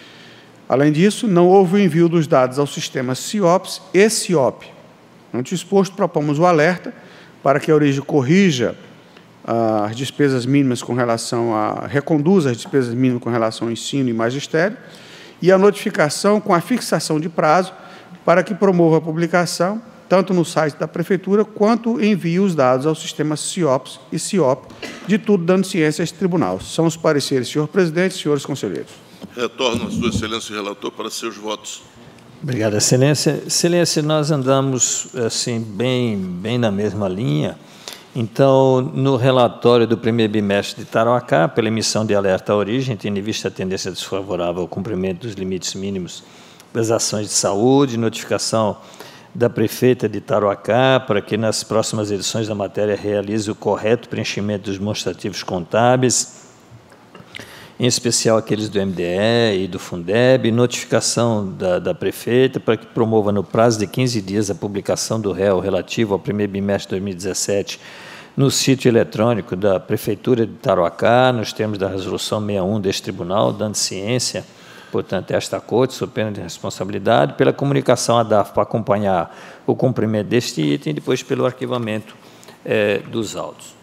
Speaker 3: Além disso, não houve o envio dos dados ao sistema CIOPS e CIOP. Ante o exposto, propomos o alerta para que a origem corrija ah, as despesas mínimas com relação a... reconduza as despesas mínimas com relação ao ensino e magistério, e a notificação com a fixação de prazo para que promova a publicação, tanto no site da Prefeitura, quanto envie os dados ao sistema CIOPS e CIOP, de tudo dando ciência a este tribunal. São os pareceres, senhor presidente e senhores conselheiros.
Speaker 1: Retorno a sua excelência, relator, para seus votos.
Speaker 2: Obrigado, excelência. Excelência, nós andamos assim bem, bem na mesma linha. Então, no relatório do primeiro bimestre de Tarauacá, pela emissão de alerta à origem, tendo em vista a tendência desfavorável ao cumprimento dos limites mínimos das ações de saúde, notificação da prefeita de Tarauacá para que nas próximas edições da matéria realize o correto preenchimento dos demonstrativos contábeis, em especial aqueles do M D E e do Fundeb, notificação da, da prefeita para que promova no prazo de quinze dias a publicação do réu relativo ao primeiro bimestre de dois mil e dezessete no sítio eletrônico da Prefeitura de Tarauacá, nos termos da resolução sessenta e um deste tribunal, dando ciência, portanto, a esta corte, sob pena de responsabilidade, pela comunicação à D A F para acompanhar o cumprimento deste item e depois pelo arquivamento eh, dos autos.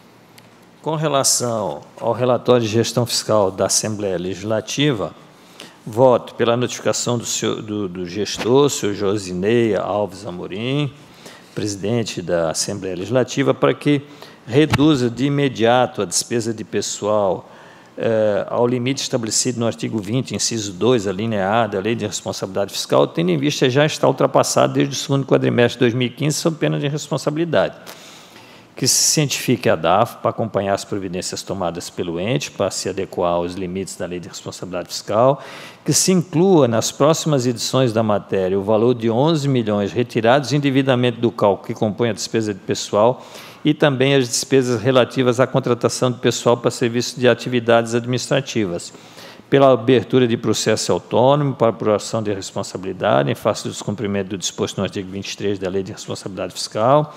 Speaker 2: Com relação ao relatório de gestão fiscal da Assembleia Legislativa, voto pela notificação do, seu, do, do gestor, senhor Josinei Alves Amorim, presidente da Assembleia Legislativa, para que reduza de imediato a despesa de pessoal eh, ao limite estabelecido no artigo vinte, inciso dois, a linha A da Lei de Responsabilidade Fiscal, tendo em vista já está ultrapassado desde o segundo quadrimestre de dois mil e quinze, sob pena de responsabilidade. Que se cientifique a D A F para acompanhar as providências tomadas pelo ente para se adequar aos limites da Lei de Responsabilidade Fiscal, que se inclua nas próximas edições da matéria o valor de onze milhões retirados indevidamente do cálculo que compõe a despesa de pessoal e também as despesas relativas à contratação de pessoal para serviço de atividades administrativas, pela abertura de processo autônomo para apuração de responsabilidade em face do descumprimento do disposto no artigo vinte e três da Lei de Responsabilidade Fiscal,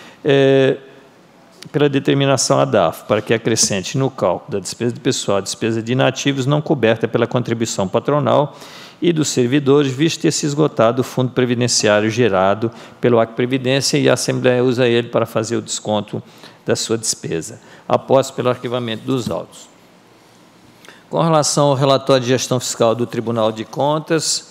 Speaker 2: é, pela determinação à D A F, para que acrescente no cálculo da despesa de pessoal a despesa de inativos não coberta pela contribuição patronal e dos servidores, visto ter se esgotado o fundo previdenciário gerado pelo A C Previdência e a Assembleia usa ele para fazer o desconto da sua despesa, após pelo arquivamento dos autos. Com relação ao relatório de gestão fiscal do Tribunal de Contas,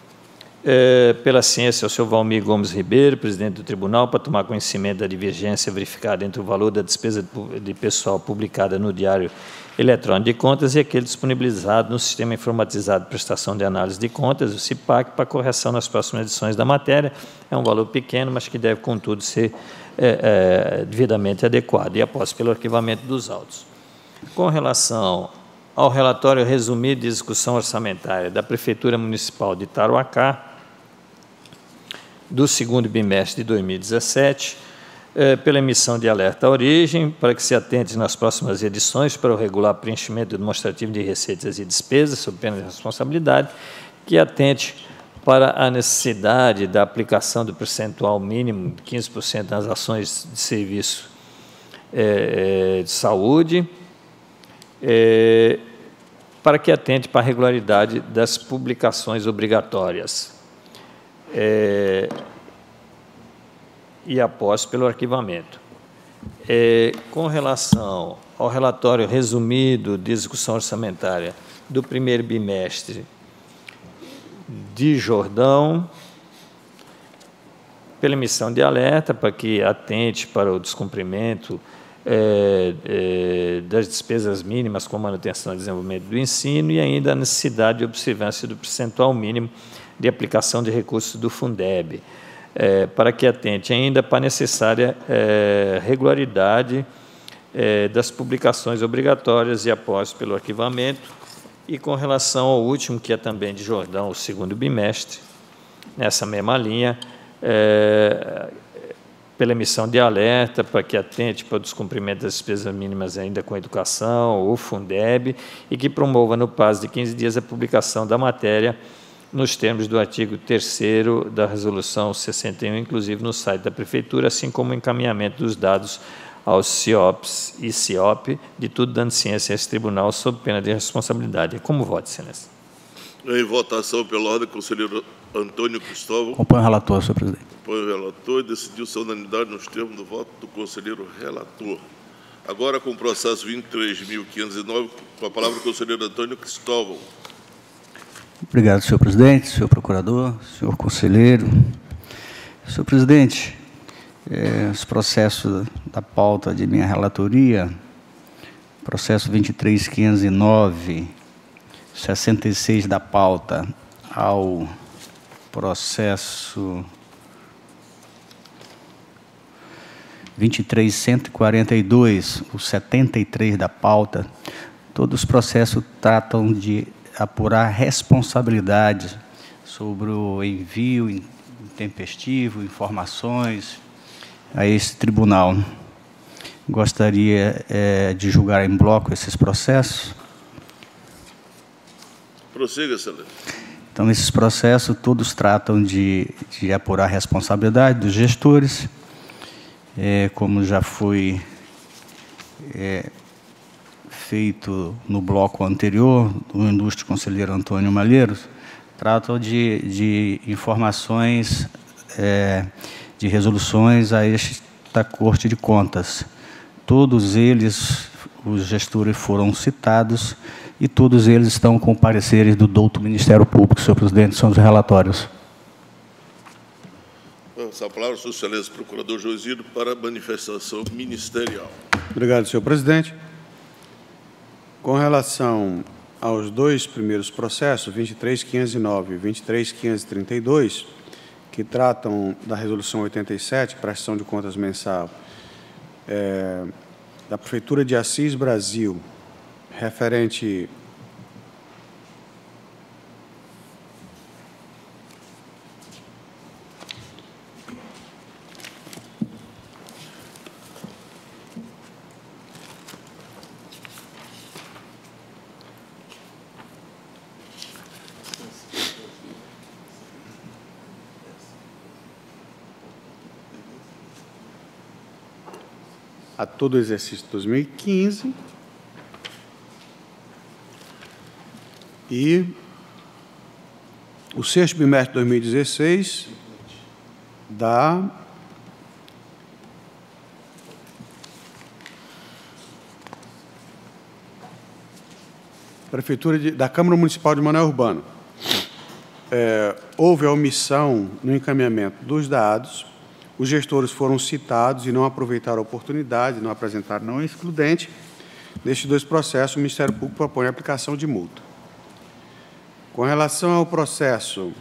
Speaker 2: É, pela ciência, ao senhor Valmir Gomes Ribeiro, presidente do tribunal, para tomar conhecimento da divergência verificada entre o valor da despesa de pessoal publicada no Diário Eletrônico de Contas e aquele disponibilizado no Sistema Informatizado de Prestação de Análise de Contas, o CIPAC, para correção nas próximas edições da matéria. É um valor pequeno, mas que deve, contudo, ser é, é, devidamente adequado, e após pelo arquivamento dos autos. Com relação ao relatório resumido de execução orçamentária da Prefeitura Municipal de Tarauacá, do segundo bimestre de dois mil e dezessete, eh, pela emissão de alerta à origem, para que se atente nas próximas edições para o regular preenchimento demonstrativo de receitas e despesas, sob pena de responsabilidade, que atente para a necessidade da aplicação do percentual mínimo de quinze por cento nas ações de serviço eh, de saúde, eh, para que atente para a regularidade das publicações obrigatórias. É, e após pelo arquivamento. É, com relação ao relatório resumido de execução orçamentária do primeiro bimestre de Jordão, pela emissão de alerta para que atente para o descumprimento é, é, das despesas mínimas com manutenção e desenvolvimento do ensino e ainda a necessidade de observância do percentual mínimo de aplicação de recursos do Fundeb, é, para que atente ainda para a necessária é, regularidade é, das publicações obrigatórias e após pelo arquivamento, e com relação ao último, que é também de Jordão, o segundo bimestre, nessa mesma linha, é, pela emissão de alerta para que atente para o descumprimento das despesas mínimas ainda com educação, o Fundeb, e que promova no prazo de quinze dias a publicação da matéria nos termos do artigo terceiro da Resolução sessenta e um, inclusive no site da Prefeitura, assim como o encaminhamento dos dados aos C I O Ps e C I O P, de tudo dando ciência a esse tribunal, sob pena de responsabilidade. Como voto, Excelência?
Speaker 1: Em votação pela ordem, conselheiro Antônio Cristóvão.
Speaker 4: Acompanho o relator, senhor presidente.
Speaker 1: Acompanho o relator e decidiu-se a unanimidade nos termos do voto do conselheiro relator. Agora, com o processo vinte e três mil quinhentos e nove, com a palavra o conselheiro Antônio Cristóvão.
Speaker 4: Obrigado, senhor presidente, senhor procurador, senhor conselheiro. Senhor presidente, é, os processos da pauta de minha relatoria, processo vinte e três mil quinhentos e nove, sessenta e seis da pauta, ao processo vinte e três mil cento e quarenta e dois, o setenta e três da pauta, todos os processos tratam de apurar responsabilidade sobre o envio intempestivo, informações a esse tribunal. Gostaria é, de julgar em bloco esses processos.
Speaker 1: Prossiga, excelência.
Speaker 4: Então, esses processos todos tratam de, de apurar a responsabilidade dos gestores, é, como já foi é, feito no bloco anterior, do ilustre conselheiro Antônio Malheiros, tratam de, de informações, é, de resoluções a esta Corte de Contas. Todos eles, os gestores foram citados, e todos eles estão com pareceres do douto Ministério Público, senhor presidente, são os relatórios.
Speaker 1: Essa palavra, sua excelência, procurador Joisílio, para manifestação ministerial.
Speaker 3: Obrigado, senhor presidente. Com relação aos dois primeiros processos, vinte e três mil quinhentos e nove e vinte e três mil quinhentos e trinta e dois, que tratam da Resolução oitenta e sete, prestação de contas mensal, é, da Prefeitura de Assis Brasil, referente a todo o exercício de dois mil e quinze e o sexto bimestre de dois mil e dezesseis da Prefeitura de, da Câmara Municipal de Manoel Urbano. É, houve a omissão no encaminhamento dos dados, os gestores foram citados e não aproveitaram a oportunidade, não apresentaram não excludente. Nestes dois processos, o Ministério Público propõe a aplicação de multa. Com relação ao processo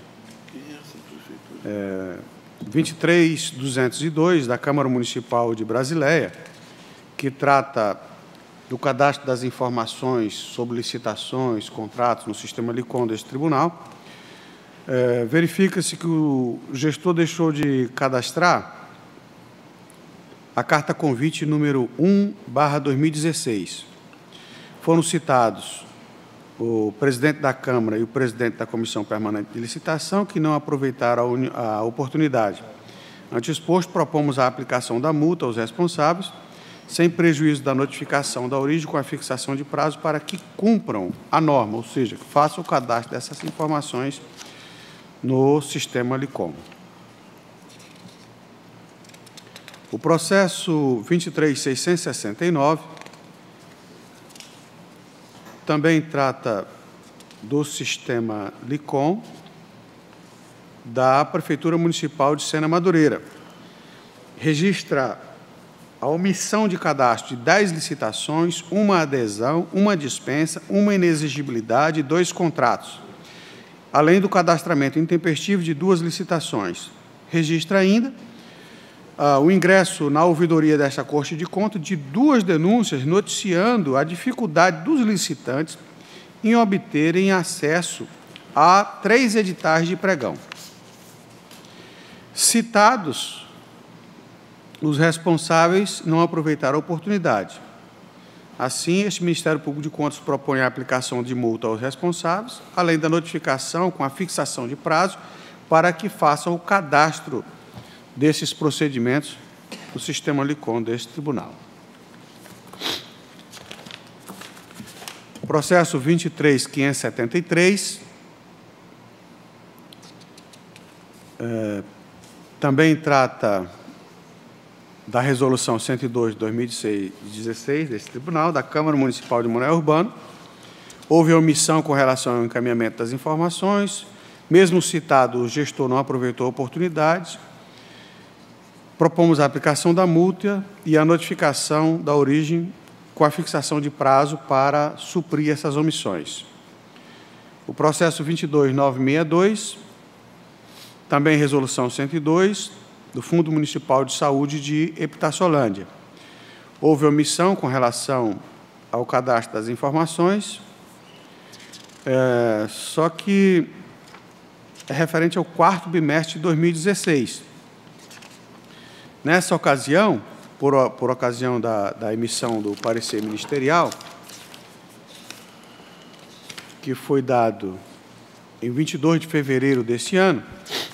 Speaker 3: é, vinte e três mil duzentos e dois, da Câmara Municipal de Brasileia, que trata do cadastro das informações sobre licitações, contratos no sistema LICOM deste tribunal, é, verifica-se que o gestor deixou de cadastrar a carta convite número um barra dois mil e dezesseis. Foram citados o presidente da Câmara e o presidente da Comissão Permanente de Licitação, que não aproveitaram a, a oportunidade. Ante o exposto, propomos a aplicação da multa aos responsáveis, sem prejuízo da notificação da origem, com a fixação de prazo para que cumpram a norma, ou seja, que façam o cadastro dessas informações no sistema LICOM. O processo vinte e três mil seiscentos e sessenta e nove também trata do sistema LICOM da Prefeitura Municipal de Sena Madureira. Registra a omissão de cadastro de dez licitações, uma adesão, uma dispensa, uma inexigibilidade e dois contratos, além do cadastramento intempestivo de duas licitações. Registra ainda ah, o ingresso na ouvidoria desta Corte de Contas de duas denúncias noticiando a dificuldade dos licitantes em obterem acesso a três editais de pregão. Citados, os responsáveis não aproveitaram a oportunidade. Assim, este Ministério Público de Contas propõe a aplicação de multa aos responsáveis, além da notificação com a fixação de prazo para que façam o cadastro desses procedimentos no sistema LICOM deste tribunal. Processo vinte e três mil quinhentos e setenta e três, é, também trata da Resolução cento e dois de dois mil e dezesseis desse tribunal, da Câmara Municipal de Manoel Urbano. Houve omissão com relação ao encaminhamento das informações, mesmo citado, o gestor não aproveitou a oportunidade. Propomos a aplicação da multa e a notificação da origem com a fixação de prazo para suprir essas omissões. O processo vinte e dois mil novecentos e sessenta e dois, também Resolução cento e dois, do Fundo Municipal de Saúde de Epitaciolândia. Houve omissão com relação ao cadastro das informações, é, só que é referente ao quarto bimestre de dois mil e dezesseis. Nessa ocasião, por, por ocasião da, da emissão do parecer ministerial, que foi dado em vinte e dois de fevereiro deste ano,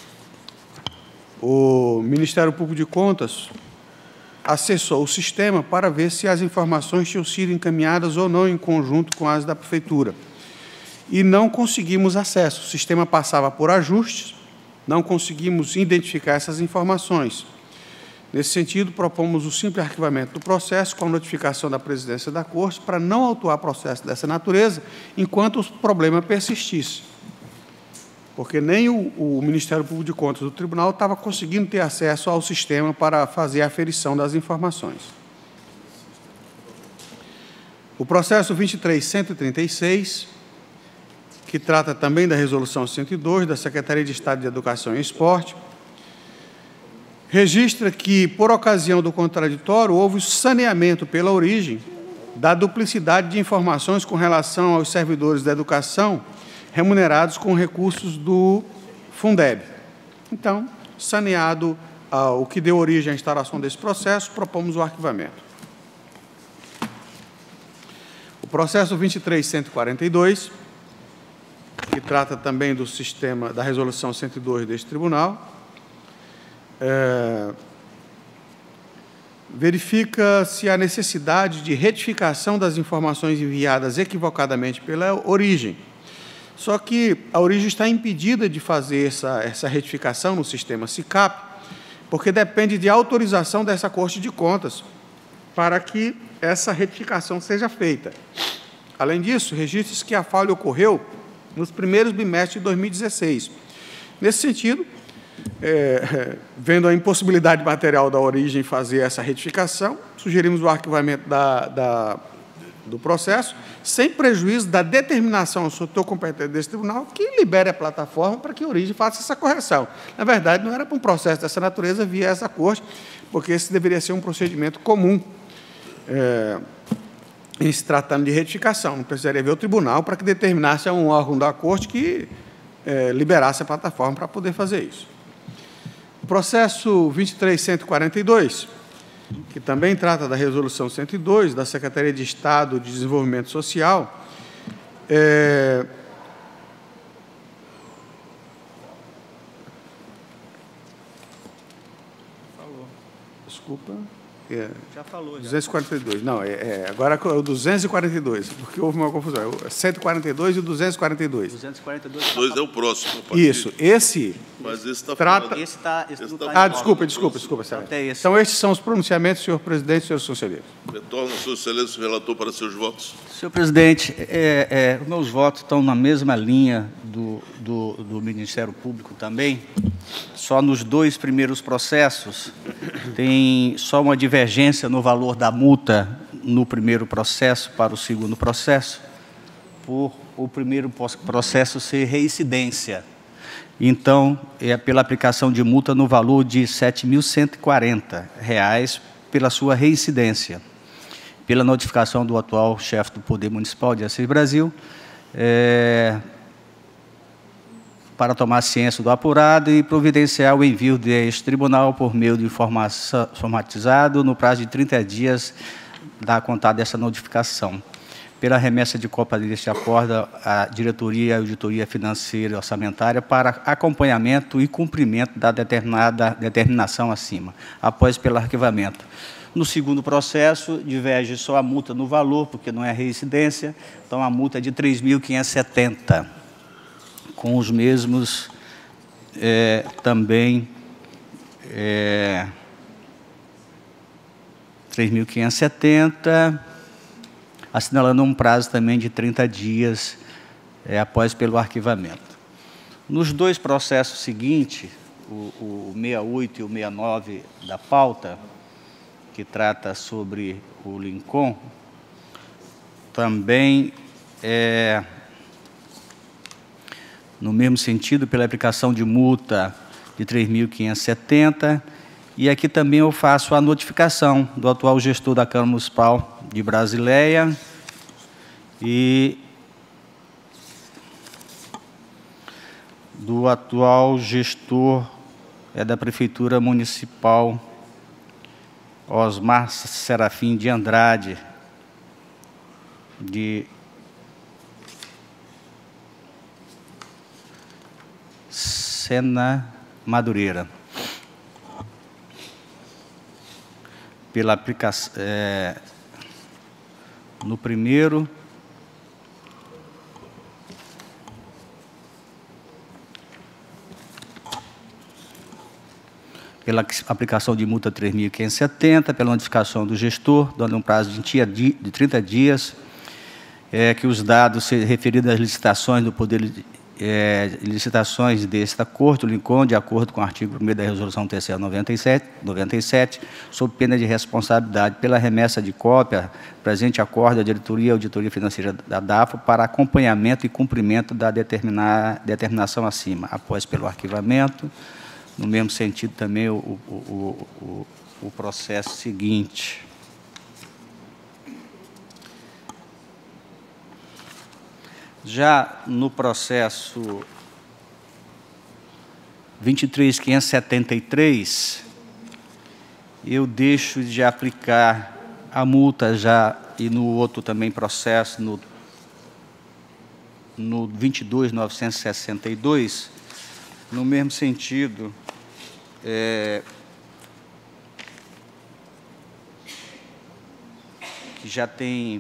Speaker 3: o Ministério Público de Contas acessou o sistema para ver se as informações tinham sido encaminhadas ou não em conjunto com as da Prefeitura. E não conseguimos acesso. O sistema passava por ajustes, não conseguimos identificar essas informações. Nesse sentido, propomos o simples arquivamento do processo com a notificação da Presidência da Corte para não autuar processo dessa natureza enquanto o problema persistisse. Porque nem o, o Ministério Público de Contas do Tribunal estava conseguindo ter acesso ao sistema para fazer a aferição das informações. O processo vinte e três mil cento e trinta e seis, que trata também da Resolução cento e dois, da Secretaria de Estado de Educação e Esporte, registra que, por ocasião do contraditório, houve saneamento pela origem da duplicidade de informações com relação aos servidores da educação remunerados com recursos do Fundeb. Então, saneado ah, o que deu origem à instalação desse processo, propomos o arquivamento. O processo vinte e três mil cento e quarenta e dois, que trata também do sistema da Resolução cento e dois deste tribunal, é, verifica-se a necessidade de retificação das informações enviadas equivocadamente pela origem. Só que a origem está impedida de fazer essa, essa retificação no sistema SICAP, porque depende de autorização dessa Corte de Contas para que essa retificação seja feita. Além disso, registra-se que a falha ocorreu nos primeiros bimestres de dois mil e dezesseis. Nesse sentido, é, vendo a impossibilidade material da origem fazer essa retificação, sugerimos o arquivamento da, da, do processo, sem prejuízo da determinação do setor competente desse tribunal, que libere a plataforma para que a origem faça essa correção. Na verdade, não era para um processo dessa natureza via essa Corte, porque esse deveria ser um procedimento comum. É, em se tratando de retificação. Não precisaria ver o tribunal para que determinasse a um órgão da Corte que eh, liberasse a plataforma para poder fazer isso. O processo vinte e três mil cento e quarenta e dois, que também trata da Resolução cento e dois, da Secretaria de Estado de Desenvolvimento Social, é... Falou. Desculpa. É,
Speaker 4: já falou. Já.
Speaker 3: duzentos e quarenta e dois. Não, é, é, agora é o duzentos e quarenta e dois, porque houve uma confusão. É cento e quarenta e dois e o duzentos e quarenta e dois.
Speaker 4: duzentos e quarenta e dois
Speaker 1: dois é o próximo.
Speaker 3: Isso. Esse...
Speaker 1: Mas esse está
Speaker 3: trata...
Speaker 1: fora.
Speaker 4: Esse tá, esse
Speaker 1: esse
Speaker 4: tá
Speaker 3: Ah, desculpa, desculpa, desculpa.
Speaker 4: Até esse.
Speaker 3: Então, estes são os pronunciamentos, senhor presidente e senhores conselheiros.
Speaker 1: Retorno, senhor excelência, o relator, para seus votos.
Speaker 4: Senhor presidente, é, é, os meus votos estão na mesma linha do, do, do Ministério Público também. Só nos dois primeiros processos tem só uma divergência no valor da multa no primeiro processo para o segundo processo, por o primeiro processo ser reincidência. Então, é pela aplicação de multa no valor de sete mil cento e quarenta reais pela sua reincidência. Pela notificação do atual chefe do Poder Municipal de Assis Brasil, é, para tomar ciência do apurado e providenciar o envio deste tribunal por meio de informação informatizado no prazo de trinta dias da contada dessa notificação. Pela remessa de cópia deste acordo à diretoria e auditoria financeira e orçamentária para acompanhamento e cumprimento da determinada determinação acima, após pelo arquivamento. No segundo processo, diverge só a multa no valor, porque não é reincidência, então a multa é de três mil quinhentos e setenta, com os mesmos é, também é, três mil quinhentos e setenta, assinalando um prazo também de trinta dias é, após pelo arquivamento. Nos dois processos seguintes, o, o sessenta e oito e o sessenta e nove da pauta, que trata sobre o Lincoln, também é, no mesmo sentido, pela aplicação de multa de três mil quinhentos e setenta, e aqui também eu faço a notificação do atual gestor da Câmara Municipal de Brasileia e do atual gestor é da Prefeitura Municipal Osmar Serafim de Andrade, de Sena Madureira, pela aplicação, é, no primeiro, pela aplicação de multa três mil quinhentos e setenta, pela notificação do gestor, dando um prazo de trinta dias, é, que os dados referidos às licitações do Poder é, licitações desta Corte, o Lincoln, de acordo com o artigo primeiro da Resolução T C E noventa e sete, noventa e sete, sob pena de responsabilidade pela remessa de cópia, presente acordo da diretoria e auditoria financeira da DAFO para acompanhamento e cumprimento da determinar, determinação acima, após pelo arquivamento. No mesmo sentido também o, o, o, o, o processo seguinte. Já no processo vinte e três mil quinhentos e setenta e três, eu deixo de aplicar a multa já, e no outro também processo, no, no vinte e dois mil novecentos e sessenta e dois, no mesmo sentido, é, que já tem,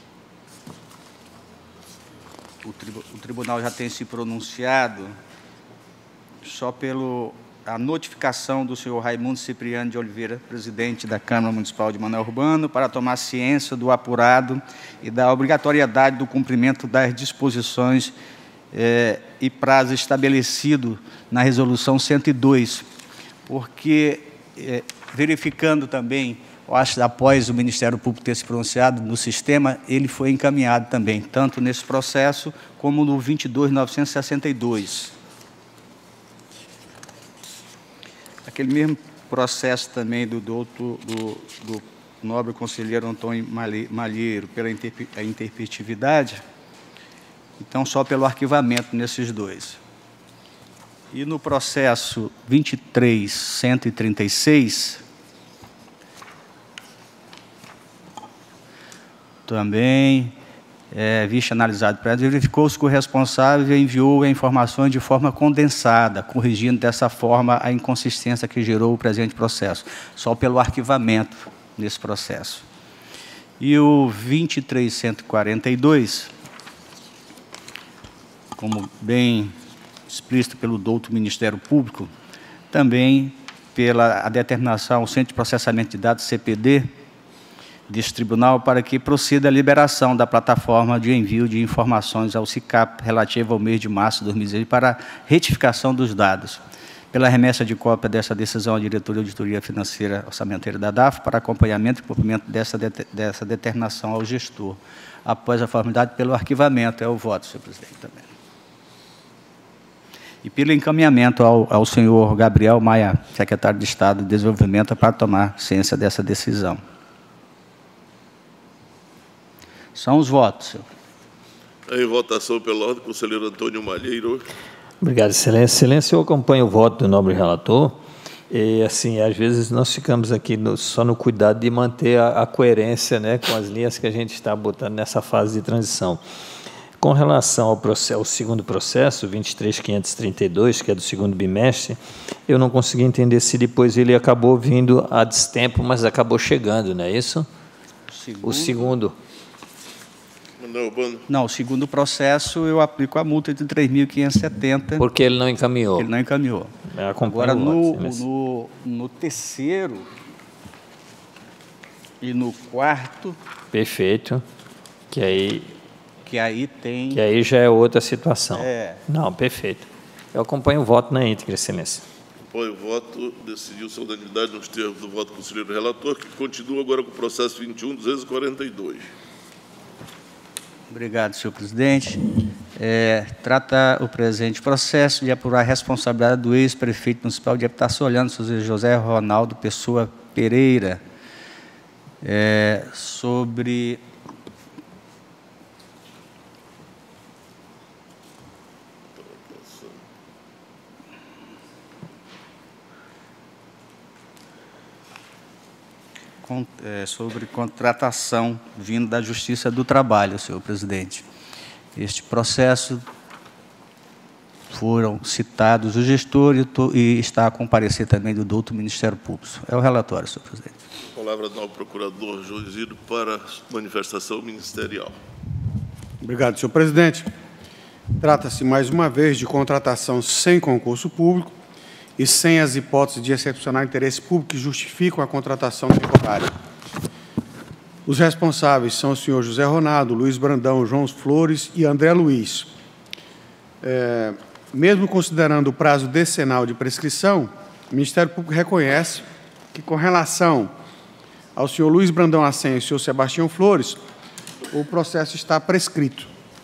Speaker 4: o, tribu, o tribunal já tem se pronunciado só pelo a notificação do senhor Raimundo Cipriano de Oliveira, presidente da Câmara Municipal de Manoel Urbano, para tomar ciência do apurado e da obrigatoriedade do cumprimento das disposições é, e prazo estabelecido na Resolução cento e dois, porque, é, verificando também, eu acho, após o Ministério Público ter se pronunciado no sistema, ele foi encaminhado também, tanto nesse processo como no vinte e dois mil novecentos e sessenta e dois. Aquele mesmo processo também do, do, do, do nobre conselheiro Antônio Malheiro pela interpretatividade, então só pelo arquivamento nesses dois. E no processo vinte e três, cento e trinta e seis, também, é, visto analisado para verificou-se que o responsável enviou a informações de forma condensada, corrigindo dessa forma a inconsistência que gerou o presente processo, só pelo arquivamento nesse processo. E o vinte e três, cento e quarenta e dois, como bem explícito pelo douto Ministério Público, também pela a determinação ao Centro de Processamento de Dados, C P D, deste tribunal, para que proceda a liberação da plataforma de envio de informações ao SICAP relativa ao mês de março de dois mil e dezesseis para retificação dos dados, pela remessa de cópia dessa decisão à Diretoria de Auditoria Financeira Orçamentária da D A F para acompanhamento e cumprimento dessa, dessa determinação ao gestor, após a formalidade pelo arquivamento. É o voto, senhor presidente, também. E pelo encaminhamento ao, ao senhor Gabriel Maia, secretário de Estado de Desenvolvimento, para tomar ciência dessa decisão. São os votos, senhor.
Speaker 1: Em votação pela ordem, conselheiro Antônio Malheiro.
Speaker 2: Obrigado, excelência. Excelência, eu acompanho o voto do nobre relator. E, assim, às vezes nós ficamos aqui no, só no cuidado de manter a, a coerência, né, com as linhas que a gente está botando nessa fase de transição. Com relação ao, processo, ao segundo processo, vinte e três, quinhentos e trinta e dois, que é do segundo bimestre, eu não consegui entender se depois ele acabou vindo a destempo, mas acabou chegando, não é isso?
Speaker 4: Segundo.
Speaker 2: O segundo.
Speaker 4: Não, o segundo processo eu aplico a multa de três mil quinhentos e setenta.
Speaker 2: Porque ele não encaminhou.
Speaker 4: Ele não encaminhou. Agora, no, no, no terceiro e no quarto...
Speaker 2: Perfeito. Que aí...
Speaker 4: Que aí tem...
Speaker 2: Que aí já é outra situação.
Speaker 4: É.
Speaker 2: Não, perfeito. Eu acompanho o voto na íntegra, excelência.
Speaker 1: Apoio o voto, decidiu sua unanimidade nos termos do voto do conselheiro relator, que continua agora com o processo vinte e um, duzentos e quarenta e dois.
Speaker 4: Obrigado, senhor presidente. É, trata o presente processo de apurar a responsabilidade do ex-prefeito municipal de Epitaçolhano, José Ronaldo Pessoa Pereira, é, sobre... sobre contratação vindo da Justiça do Trabalho, senhor presidente. Este processo foram citados os gestores e está a comparecer também do douto Ministério Público. É o relatório, senhor presidente.
Speaker 1: A palavra do procurador Joisílio para manifestação ministerial.
Speaker 3: Obrigado, senhor presidente. Trata-se, mais uma vez, de contratação sem concurso público e sem as hipóteses de excepcional interesse público que justificam a contratação temporária. Os responsáveis são o senhor José Ronaldo, Luiz Brandão, João Flores e André Luiz. É, mesmo considerando o prazo decenal de prescrição, o Ministério Público reconhece que, com relação ao senhor Luiz Brandão Acen e o senhor Sebastião Flores, o processo está prescrito.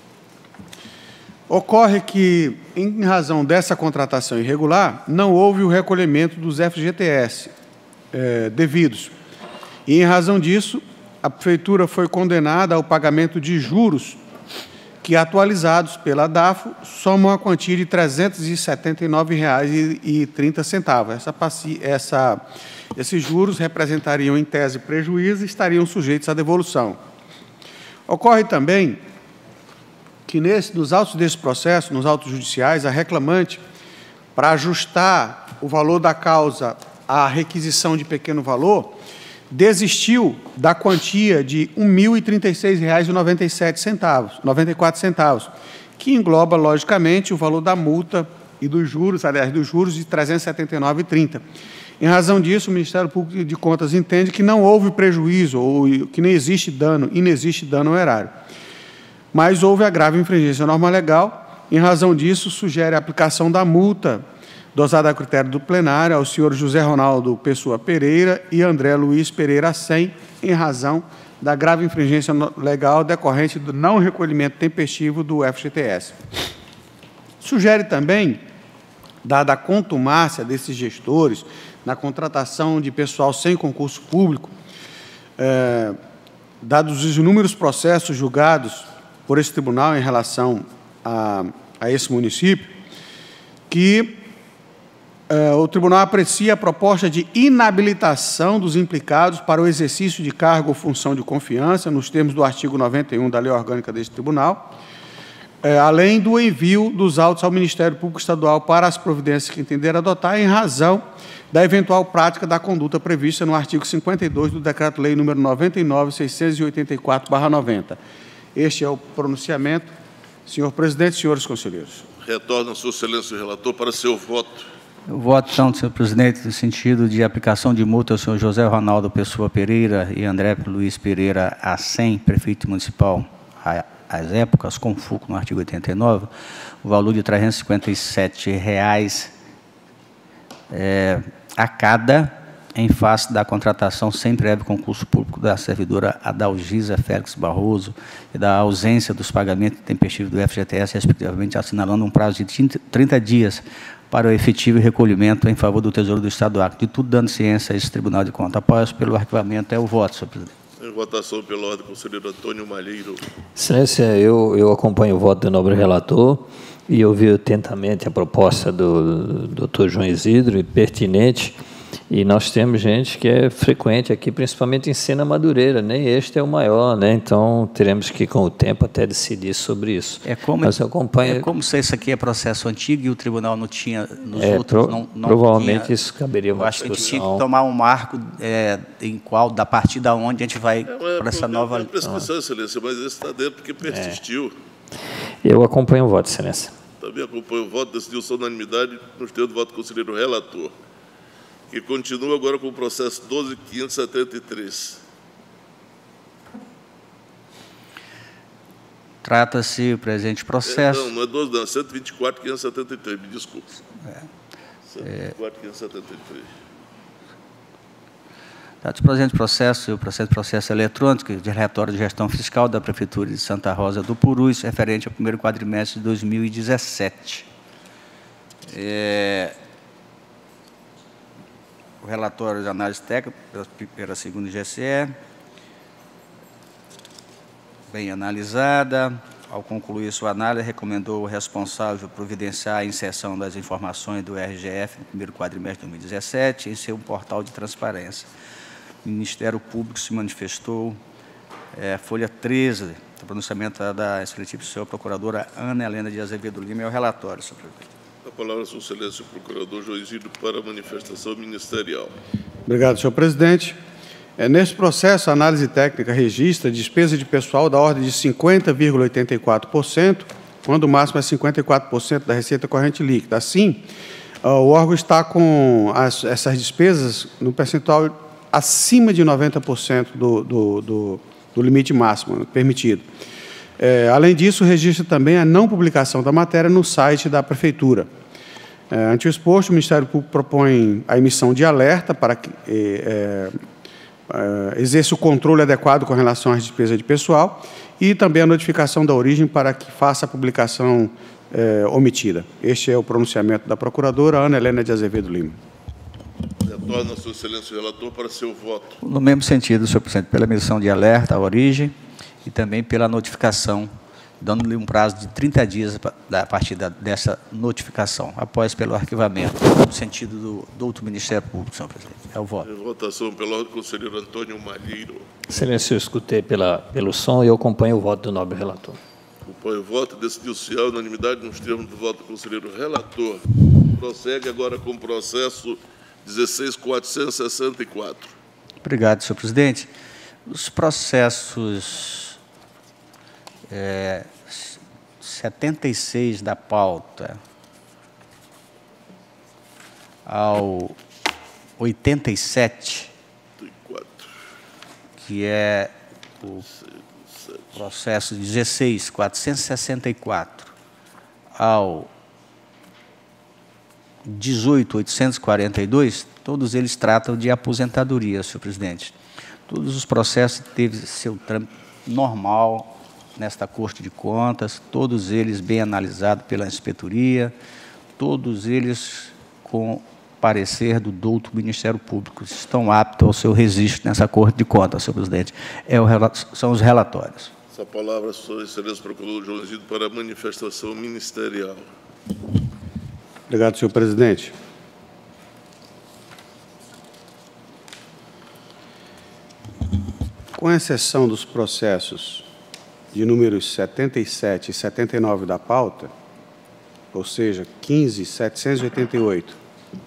Speaker 3: Ocorre que, em razão dessa contratação irregular, não houve o recolhimento dos F G T S é, devidos. E, em razão disso, a Prefeitura foi condenada ao pagamento de juros que, atualizados pela D A F, somam a quantia de trezentos e setenta e nove reais e trinta centavos. Essa, essa, esses juros representariam, em tese, prejuízo e estariam sujeitos à devolução. Ocorre também que, nesse, nos autos desse processo, nos autos judiciais, a reclamante, para ajustar o valor da causa à requisição de pequeno valor, desistiu da quantia de um mil e trinta e seis reais e noventa e sete centavos, noventa e quatro centavos, que engloba, logicamente, o valor da multa e dos juros, aliás, dos juros de trezentos e setenta e nove reais e trinta centavos. Em razão disso, o Ministério Público de Contas entende que não houve prejuízo ou que nem existe dano, inexiste dano ao erário. Mas houve a grave infringência à norma legal. Em razão disso, sugere a aplicação da multa dosada a critério do plenário ao senhor José Ronaldo Pessoa Pereira e André Luiz Pereira Acen, em razão da grave infringência legal decorrente do não recolhimento tempestivo do F G T S. Sugere também, dada a contumácia desses gestores na contratação de pessoal sem concurso público, é, dados os inúmeros processos julgados por esse tribunal em relação a, a esse município, que é, o tribunal aprecia a proposta de inabilitação dos implicados para o exercício de cargo ou função de confiança, nos termos do artigo noventa e um da Lei Orgânica deste tribunal, é, além do envio dos autos ao Ministério Público Estadual para as providências que entender adotar, em razão da eventual prática da conduta prevista no artigo cinquenta e dois do Decreto-Lei número noventa e nove, seiscentos e oitenta e quatro barra noventa. Este é o pronunciamento. Senhor presidente, senhores conselheiros.
Speaker 1: Retorna a Sua Excelência o relator para seu voto.
Speaker 4: Eu voto, então, senhor presidente, no sentido de aplicação de multa ao senhor José Ronaldo Pessoa Pereira e André Luiz Pereira Acem, prefeito municipal, às épocas, com F U C no artigo oitenta e nove, o valor de trezentos e cinquenta e sete reais é, a cada, em face da contratação sem prévio concurso público da servidora Adalgisa Félix Barroso e da ausência dos pagamentos tempestivos do F G T S, respectivamente, assinalando um prazo de trinta dias para o efetivo recolhimento em favor do Tesouro do Estado do Acre. De tudo dando ciência a esse Tribunal de Contas. Após pelo arquivamento, é o voto, senhor presidente.
Speaker 1: Em votação pela ordem, conselheiro Antônio Malheiro.
Speaker 2: Excelência, eu, eu acompanho o voto do nobre relator e ouvi atentamente a proposta do doutor João Isidro, e pertinente, e nós temos gente que é frequente aqui, principalmente em Sena Madureira, nem este é o maior, né? Então teremos que, com o tempo, até decidir sobre isso.
Speaker 4: É como,
Speaker 2: Mas eu acompanho...
Speaker 4: é como se isso aqui é processo antigo e o tribunal não tinha, nos
Speaker 2: é,
Speaker 4: outros,
Speaker 2: pro,
Speaker 4: não, não
Speaker 2: provavelmente
Speaker 4: tinha,
Speaker 2: isso caberia uma
Speaker 4: eu acho
Speaker 2: discussão.
Speaker 4: que a gente tinha que tomar um marco é, em qual, da partir da onde a gente vai
Speaker 1: É,
Speaker 4: para essa nova...
Speaker 1: É prescrição, Excelência, mas esse está dentro porque persistiu.
Speaker 2: É. Eu acompanho o voto, Excelência.
Speaker 1: Também acompanho o voto, decidiu-se unanimidade nos termos do voto do conselheiro relator, que continua agora com o processo doze mil quinhentos e setenta e três.
Speaker 4: Trata-se o presente processo...
Speaker 1: É, não, não é doze, não, é cento e vinte e quatro mil quinhentos e setenta e três, me desculpe.
Speaker 4: É.
Speaker 1: cento e vinte e quatro mil quinhentos e setenta e três.
Speaker 4: Trata-se o presente processo, o processo de processo eletrônico de relatório de gestão fiscal da Prefeitura de Santa Rosa do Purus, referente ao primeiro quadrimestre de dois mil e dezessete. É... O relatório de análise técnica pela, pela segunda G C E, bem analisada. Ao concluir sua análise, recomendou o responsável providenciar a inserção das informações do R G F no primeiro quadrimestre de dois mil e dezessete em seu portal de transparência. O Ministério Público se manifestou, é, folha treze, o pronunciamento da excelentíssima senhora procuradora Ana Helena de Azevedo Lima, é o relatório, senhor presidente.
Speaker 1: A palavra a Sua Excelência o Procurador João Isidro para a manifestação ministerial.
Speaker 3: Obrigado, senhor presidente. É, nesse processo, a análise técnica registra despesa de pessoal da ordem de cinquenta vírgula oitenta e quatro por cento, quando o máximo é cinquenta e quatro por cento da receita corrente líquida. Assim, o órgão está com as, essas despesas no percentual acima de noventa por cento do, do, do, do limite máximo permitido. É, além disso, registra também a não publicação da matéria no site da Prefeitura. É, ante o exposto, o Ministério Público propõe a emissão de alerta para que é, é, exerça o controle adequado com relação às despesas de pessoal e também a notificação da origem para que faça a publicação é, omitida. Este é o pronunciamento da procuradora Ana Helena de Azevedo Lima.
Speaker 1: Retorna a Sua Excelência o relator para seu voto.
Speaker 4: No mesmo sentido, senhor presidente, pela emissão de alerta à origem e também pela notificação, dando-lhe um prazo de trinta dias a partir dessa notificação, após pelo arquivamento, no sentido do, do outro Ministério Público, senhor presidente. É o voto.
Speaker 1: Em votação pela ordem, conselheiro Antônio Malheiro.
Speaker 2: Excelência, eu escutei pela, pelo som e eu acompanho o voto do nobre relator.
Speaker 1: Acompanho o voto, decidiu-se a unanimidade nos termos do voto do conselheiro relator. Prossegue agora com o processo dezesseis mil quatrocentos e sessenta e quatro.
Speaker 4: Obrigado, senhor presidente. Os processos é, setenta e seis da pauta ao oitenta e sete, que é o processo dezesseis mil quatrocentos e sessenta e quatro ao dezoito mil oitocentos e quarenta e dois, todos eles tratam de aposentadoria, senhor presidente. Todos os processos teve seu trâmite normal nesta Corte de Contas, todos eles bem analisados pela inspetoria, todos eles com parecer do douto Ministério Público. Estão aptos ao seu registro nessa Corte de Contas, senhor presidente. É o, são os relatórios.
Speaker 1: Essa palavra, Sua Excelência, procurador João Isidro, para a manifestação ministerial.
Speaker 3: Obrigado, senhor presidente. Com exceção dos processos de números setenta e sete e setenta e nove da pauta, ou seja, quinze mil setecentos e oitenta e oito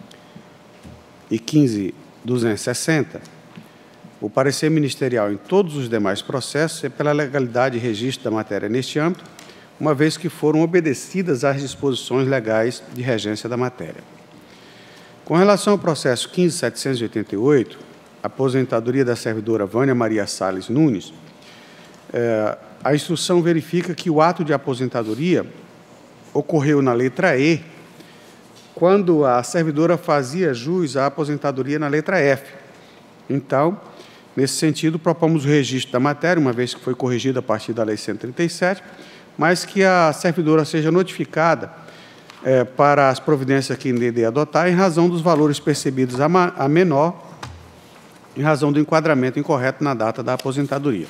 Speaker 3: e quinze mil duzentos e sessenta, o parecer ministerial em todos os demais processos é pela legalidade e registro da matéria neste âmbito, uma vez que foram obedecidas às disposições legais de regência da matéria. Com relação ao processo quinze mil setecentos e oitenta e oito, aposentadoria da servidora Vânia Maria Salles Nunes, eh, a instrução verifica que o ato de aposentadoria ocorreu na letra E, quando a servidora fazia jus à aposentadoria na letra F. Então, nesse sentido, propomos o registro da matéria, uma vez que foi corrigida a partir da Lei cento e trinta e sete, mas que a servidora seja notificada eh, para as providências que entender adotar, em razão dos valores percebidos a, ma a menor, em razão do enquadramento incorreto na data da aposentadoria.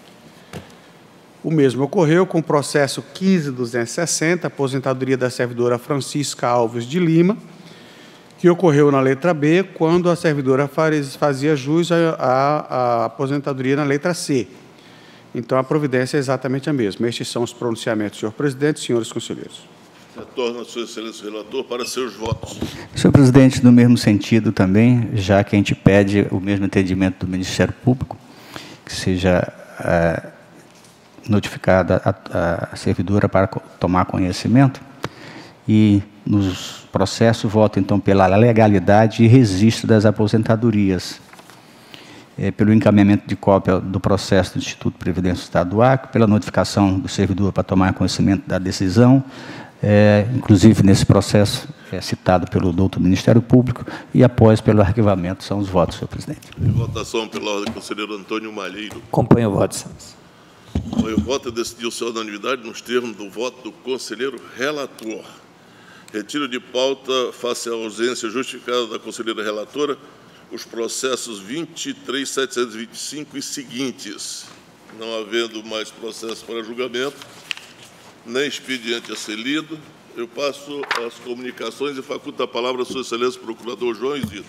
Speaker 3: O mesmo ocorreu com o processo quinze mil duzentos e sessenta, aposentadoria da servidora Francisca Alves de Lima, que ocorreu na letra B, quando a servidora fazia jus à aposentadoria na letra C. Então, a providência é exatamente a mesma. Estes são os pronunciamentos, senhor presidente e senhores conselheiros.
Speaker 1: Retorno a Sua Excelência, relator, para seus votos.
Speaker 4: Senhor presidente, no mesmo sentido também, já que a gente pede o mesmo entendimento do Ministério Público, que seja é, notificada a, a servidora para tomar conhecimento, e nos processos voto, então, pela legalidade e registro das aposentadorias, é, pelo encaminhamento de cópia do processo do Instituto de Previdência do Estado do Acre, pela notificação do servidor para tomar conhecimento da decisão, é, inclusive nesse processo é, citado pelo doutor Ministério Público, e após pelo arquivamento. São os votos, senhor presidente.
Speaker 1: Em votação pela ordem, conselheiro Antônio Malheiro.
Speaker 2: Acompanho o voto, senhores.
Speaker 1: O voto decidiu-se a unanimidade nos termos do voto do conselheiro relator. Retiro de pauta, face à ausência justificada da conselheira relatora, os processos vinte e três mil setecentos e vinte e cinco e seguintes. Não havendo mais processo para julgamento, nem expediente a ser lido, eu passo às comunicações e faculto a palavra a Sua Excelência, procurador João Isidro.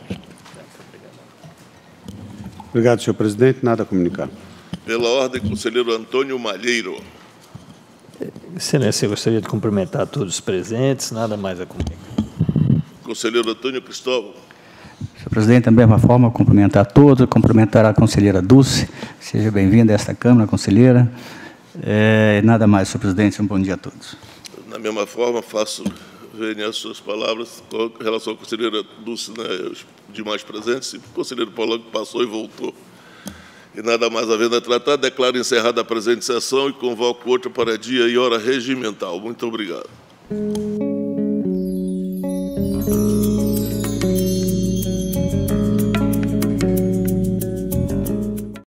Speaker 3: Obrigado, senhor presidente. Nada a comunicar.
Speaker 1: Pela ordem, conselheiro Antônio Malheiro.
Speaker 2: Excelência, eu gostaria de cumprimentar todos os presentes, nada mais a comunicar.
Speaker 1: Conselheiro Antônio Cristóvão.
Speaker 4: Senhor presidente, da mesma forma, cumprimentar a todos, cumprimentar a conselheira Dulce. Seja bem-vinda a esta Câmara, conselheira. É, nada mais, senhor presidente, um bom dia a todos.
Speaker 1: Da mesma forma, faço venha as suas palavras com relação à conselheira Dulce, né, os demais presentes. O conselheiro Paulo passou e voltou. E nada mais havendo a tratar, declaro encerrada a presente sessão e convoco outra para dia e hora regimental. Muito obrigado.